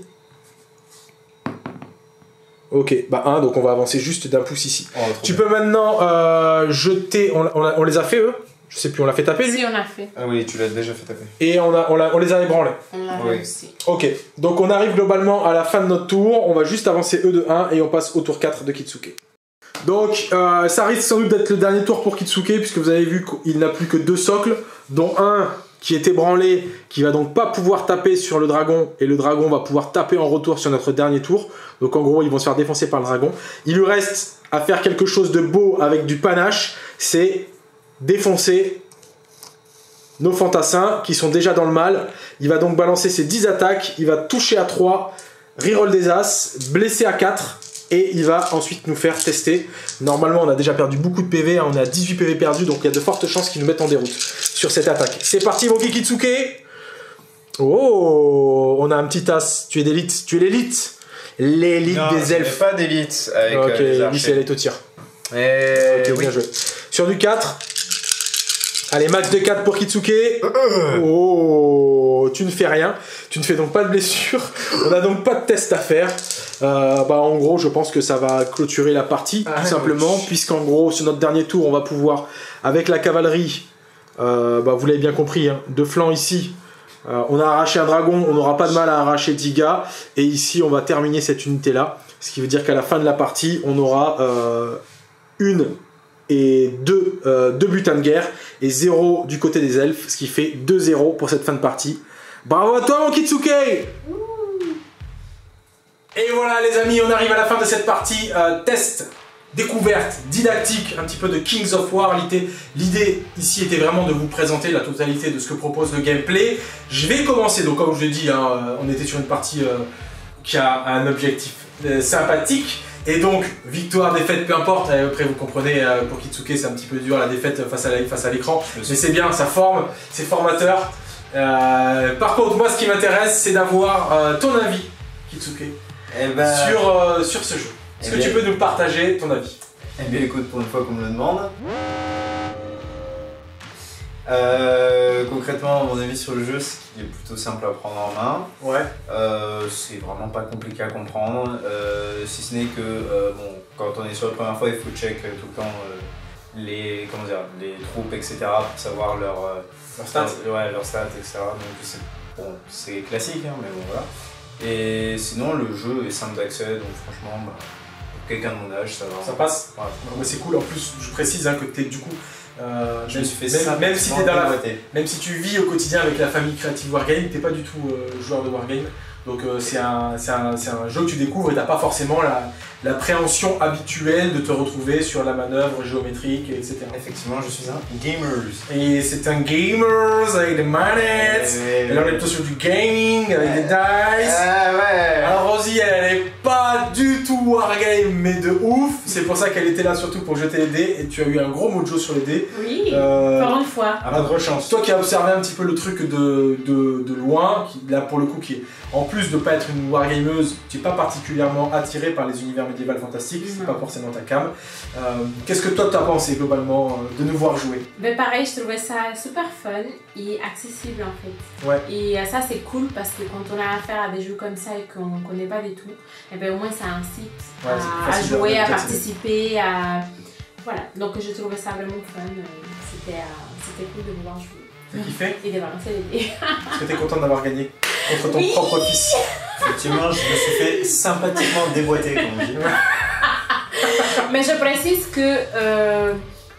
Ok, bah un, donc on va avancer juste d'un pouce ici. Oh, tu bien. peux maintenant euh, jeter, on, on, a, on les a fait eux? Je sais plus, on l'a fait taper lui? Si, on a fait. Ah oui, tu l'as déjà fait taper. Et on, a, on, a, on les a ébranlés. On l'a Oui. réussi. Ok, donc on arrive globalement à la fin de notre tour, on va juste avancer eux de un et on passe au tour quatre de Kitsuke. Donc euh, ça risque sans doute d'être le dernier tour pour Kitsuke puisque vous avez vu qu'il n'a plus que deux socles, dont un qui est ébranlé, qui va donc pas pouvoir taper sur le dragon, et le dragon va pouvoir taper en retour sur notre dernier tour. Donc en gros, ils vont se faire défoncer par le dragon. Il lui reste à faire quelque chose de beau avec du panache, c'est défoncer nos fantassins qui sont déjà dans le mal. Il va donc balancer ses dix attaques, il va toucher à trois, reroll des as, blesser à quatre, et il va ensuite nous faire tester. Normalement, on a déjà perdu beaucoup de P V, hein, on est à dix-huit P V perdus, donc il y a de fortes chances qu'ils nous mettent en déroute sur cette attaque. C'est parti, mon Kitsuke. Oh, on a un petit as, tu es d'élite, tu es l'élite. L'élite des elfes. Pas d'élite avec Ok, euh, les lui archers. c'est elle est au tir. Et Ok, oui. bien joué. Sur du quatre. Allez, max de quatre pour Kitsuke. Oh, tu ne fais rien. Tu ne fais donc pas de blessure. On n'a donc pas de test à faire. Euh, bah, en gros, je pense que ça va clôturer la partie, Ah, tout simplement, oui. puisqu'en gros, sur notre dernier tour, on va pouvoir, avec la cavalerie, euh, bah, vous l'avez bien compris, hein, de flanc ici, euh, on a arraché un dragon, on n'aura pas de mal à arracher dix gars, et ici, on va terminer cette unité-là, ce qui veut dire qu'à la fin de la partie, on aura euh, une et deux, euh, deux butins de guerre, et zéro du côté des elfes, ce qui fait deux zéro pour cette fin de partie. Bravo à toi, mon Kitsuke! Et voilà les amis, on arrive à la fin de cette partie euh, test, découverte, didactique, un petit peu de Kings of War. L'idée ici était vraiment de vous présenter la totalité de ce que propose le gameplay. Je vais commencer, donc comme je l'ai dit, hein, on était sur une partie euh, qui a un objectif euh, sympathique. Et donc, victoire, défaite, peu importe, après vous comprenez, euh, pour Kitsuke c'est un petit peu dur la défaite face à la, face à l'écran, mais c'est bien, ça forme, c'est formateur. Euh, par contre, moi ce qui m'intéresse c'est d'avoir euh, ton avis, Kitsuke. Eh ben... Sur, euh, sur ce jeu. Est-ce Eh que bien... tu peux nous partager ton avis? Eh bien écoute, pour une fois qu'on me le demande. Euh, concrètement, mon avis sur le jeu, c'est qu'il est plutôt simple à prendre en main. Ouais. Euh, c'est vraiment pas compliqué à comprendre, euh, si ce n'est que euh, bon, quand on est sur la première fois, il faut check euh, tout le temps euh, les, comment dire, les troupes, et cetera pour savoir leur, euh, Leur stats. leur, ouais, leur stats, et cetera. Donc c'est bon, c'est classique, hein, mais bon voilà. Et sinon, le jeu est simple d'accès, donc franchement, bah, pour quelqu'un de mon âge, ça va. Ça passe. Ouais. Non, mais c'est cool, en plus je précise hein, que tu es du coup... Euh, Je me suis fait même, même, si t'es dans la, déboîter. même si tu vis au quotidien avec la famille Creative Wargame, t'es pas du tout euh, joueur de Wargame. Donc euh, c'est un, un, un jeu que tu découvres et t'as pas forcément la, l'appréhension habituelle de te retrouver sur la manœuvre géométrique, et cetera. Effectivement, je suis un gamer. Et c'est un gamer avec des manettes, Et, et là on est plutôt sur du gaming avec des dice. Ah ouais. Alors Rosie elle, elle est pas du tout Wargame mais de ouf, c'est pour ça qu'elle était là surtout pour jeter les dés et tu as eu un gros mojo sur les dés. Oui, Euh, pour une fois. À votre chance. Toi qui as observé un petit peu le truc de, de, de loin, qui, là pour le coup qui est, en plus de pas être une wargameuse, tu n'es pas particulièrement attiré par les univers médiévaux fantastiques, c'est Non. pas forcément ta cam. Euh, Qu'est-ce que toi tu as pensé globalement euh, de nous voir jouer? Mais pareil, je trouvais ça super fun et accessible en fait. Ouais. Et euh, ça c'est cool parce que quand on a affaire à des jeux comme ça et qu'on ne connaît pas du tout, et ben au moins ça incite Ouais, c'est à, à facile de- jouer, à d'accéder. participer, à... Voilà, donc je trouvais ça vraiment fun. euh, C'était euh, c'était cool de pouvoir jouer. T'as kiffé? Et de balancer les dés. Est-ce que t'es contente d'avoir gagné contre ton Oui. propre fils? Effectivement, je me suis fait sympathiquement déboîter, comme on dit. Mais je précise que euh,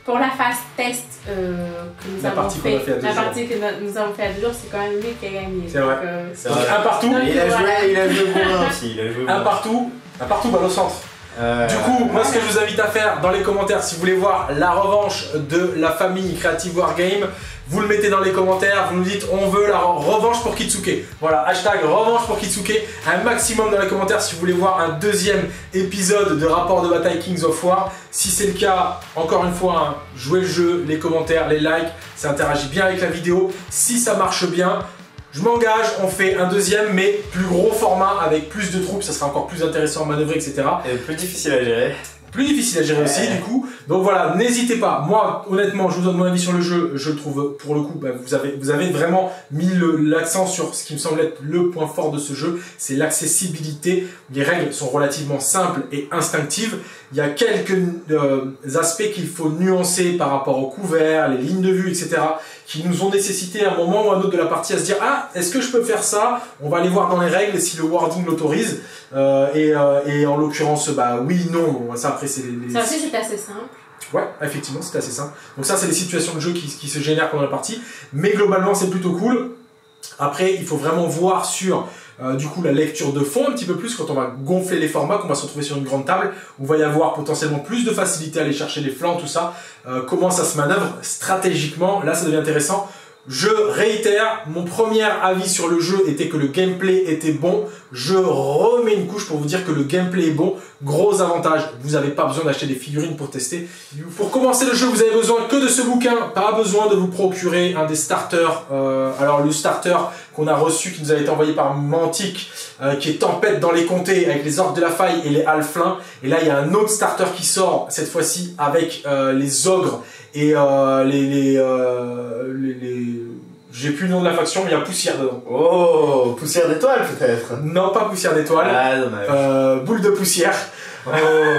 pour la phase test euh, que nous La avons partie qu'on fait, a fait à deux la jours. partie que nous avons fait à deux jours, c'est quand même lui qui a gagné. C'est vrai. Donc, euh, C'est Donc vrai. un partout, Non, Il a Voilà. joué, il a joué bon aussi. Il a joué un bon. partout, un partout balle au centre. Euh, Du coup, moi ce que je vous invite à faire dans les commentaires, si vous voulez voir la revanche de la famille Creative Wargame, vous le mettez dans les commentaires, vous nous dites on veut la revanche pour Kitsuke. Voilà, hashtag revanche pour Kitsuke, un maximum dans les commentaires si vous voulez voir un deuxième épisode de rapport de bataille Kings of War. Si c'est le cas, encore une fois, hein, jouez le jeu, les commentaires, les likes, ça interagit bien avec la vidéo. Si ça marche bien, je m'engage, on fait un deuxième mais plus gros format avec plus de troupes, ça sera encore plus intéressant à manœuvrer, et cetera. Et plus difficile à gérer. Plus difficile à gérer aussi Ouais. du coup. Donc voilà, n'hésitez pas. Moi, honnêtement, je vous donne mon avis sur le jeu. Je le trouve, pour le coup, bah, vous, avez, vous avez vraiment mis le- l'accent sur ce qui me semble être le point fort de ce jeu. C'est l'accessibilité. Les règles sont relativement simples et instinctives. Il y a quelques euh, aspects qu'il faut nuancer par rapport au couvert, les lignes de vue, et cetera, qui nous ont nécessité à un moment ou à un autre de la partie à se dire « Ah, est-ce que je peux faire ça ?» On va aller voir dans les règles si le wording l'autorise. Euh, et, euh, et en l'occurrence, bah oui, non. Ça, après, c'est les... les- Ça aussi, c'est assez simple. Ouais, effectivement, c'est assez simple. Donc ça, c'est les situations de jeu qui, qui se génèrent pendant la partie. Mais globalement, c'est plutôt cool. Après, il faut vraiment voir sur euh, du coup la lecture de fond un petit peu plus quand on va gonfler les formats, qu'on va se retrouver sur une grande table, où il va y avoir potentiellement plus de facilité à aller chercher les flancs, tout ça. Euh, comment ça se manœuvre stratégiquement, là ça devient intéressant. Je réitère, mon premier avis sur le jeu était que le gameplay était bon. Je remets une couche pour vous dire que le gameplay est bon. Gros avantage, vous n'avez pas besoin d'acheter des figurines pour tester. Pour commencer le jeu, vous avez besoin que de ce bouquin. Pas besoin de vous procurer un des starters. Euh, alors le starter qu'on a reçu, qui nous a été envoyé par Mantic, euh, qui est Tempête dans les comtés, avec les orques de la faille et les halflins. Et là, il y a un autre starter qui sort, cette fois-ci, avec euh, les ogres et euh, les... les, euh, les, les... J'ai plus le nom de la faction, mais il y a Poussière dedans. Oh, poussière d'étoile peut-être. Non, pas Poussière d'étoile. Ah, dommage. Euh, boule de poussière. Oh.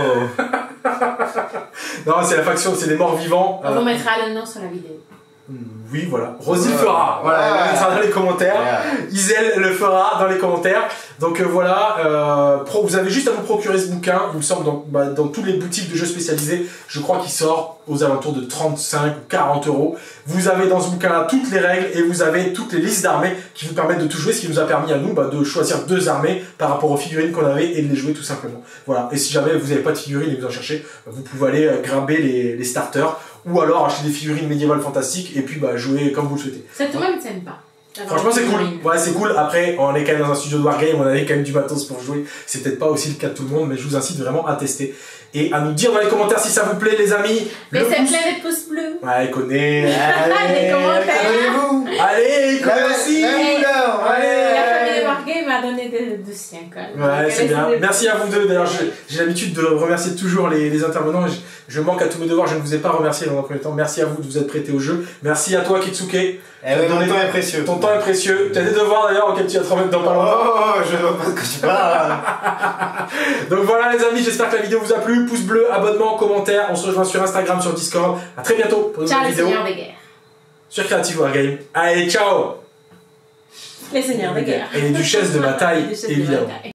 Non, c'est la faction, c'est des morts vivants. On Euh, vous mettra le nom sur la vidéo. oui, voilà. Rosie le Ouais. fera. Voilà, Ouais. elle mettra dans les commentaires. Yeah. Isel le fera dans les commentaires. Donc euh, voilà, euh, pro, vous avez juste à vous procurer ce bouquin. Il me semble dans, bah, dans toutes les boutiques de jeux spécialisés, je crois qu'il sort aux alentours de trente-cinq ou quarante euros. Vous avez dans ce bouquin-là toutes les règles et vous avez toutes les listes d'armées qui vous permettent de tout jouer, ce qui nous a permis à nous bah, de choisir deux armées par rapport aux figurines qu'on avait et de les jouer tout simplement. Voilà. Et si jamais vous n'avez pas de figurines et que vous en cherchez, bah, vous pouvez aller euh, grimper les, les starters ou alors acheter des figurines médiévales fantastiques et puis bah, jouer comme vous le souhaitez. C'est tout même sympa. Franchement, c'est cool. Ouais, c'est cool. Après, on est quand même dans un studio de Wargame, on avait quand même du matos pour jouer. C'est peut-être pas aussi le cas de tout le monde, mais je vous incite vraiment à tester et à nous dire dans les commentaires si ça vous plaît, les amis. Mais Le c'est pouce- plein de pouces bleus. Ouais, il connaît. Des commentaires. Abonnez-vous. Allez, il connaît La- aussi. la couleur, Allez. La famille Wargame m'a donné de, de sien quand même. Ouais, Donc, c'est bien. laissez-les- Merci à vous deux. D'ailleurs, j'ai j'ai l'habitude de remercier toujours les, les intervenants. Je, je manque à tous mes devoirs. Je ne vous ai pas remercié dans un premier temps. Merci à vous de vous être prêtés au jeu. Merci à toi, Kitsuke. Eh ouais, mon temps est précieux. Ton temps est précieux. Tu as des devoirs d'ailleurs auxquels tu vas te remettre dans pas longtemps. Oh, je vois pas de quoi tu parles. Donc voilà les amis, j'espère que la vidéo vous a plu. Pouce bleu, abonnement, commentaire. On se rejoint sur Instagram, sur Discord. A très bientôt pour une Ciao nouvelle les vidéo seigneurs des guerres. sur Creative Wargame. Allez, ciao. Les seigneurs des guerres. Et les duchesses de bataille, Les duchesses de évidemment. bataille.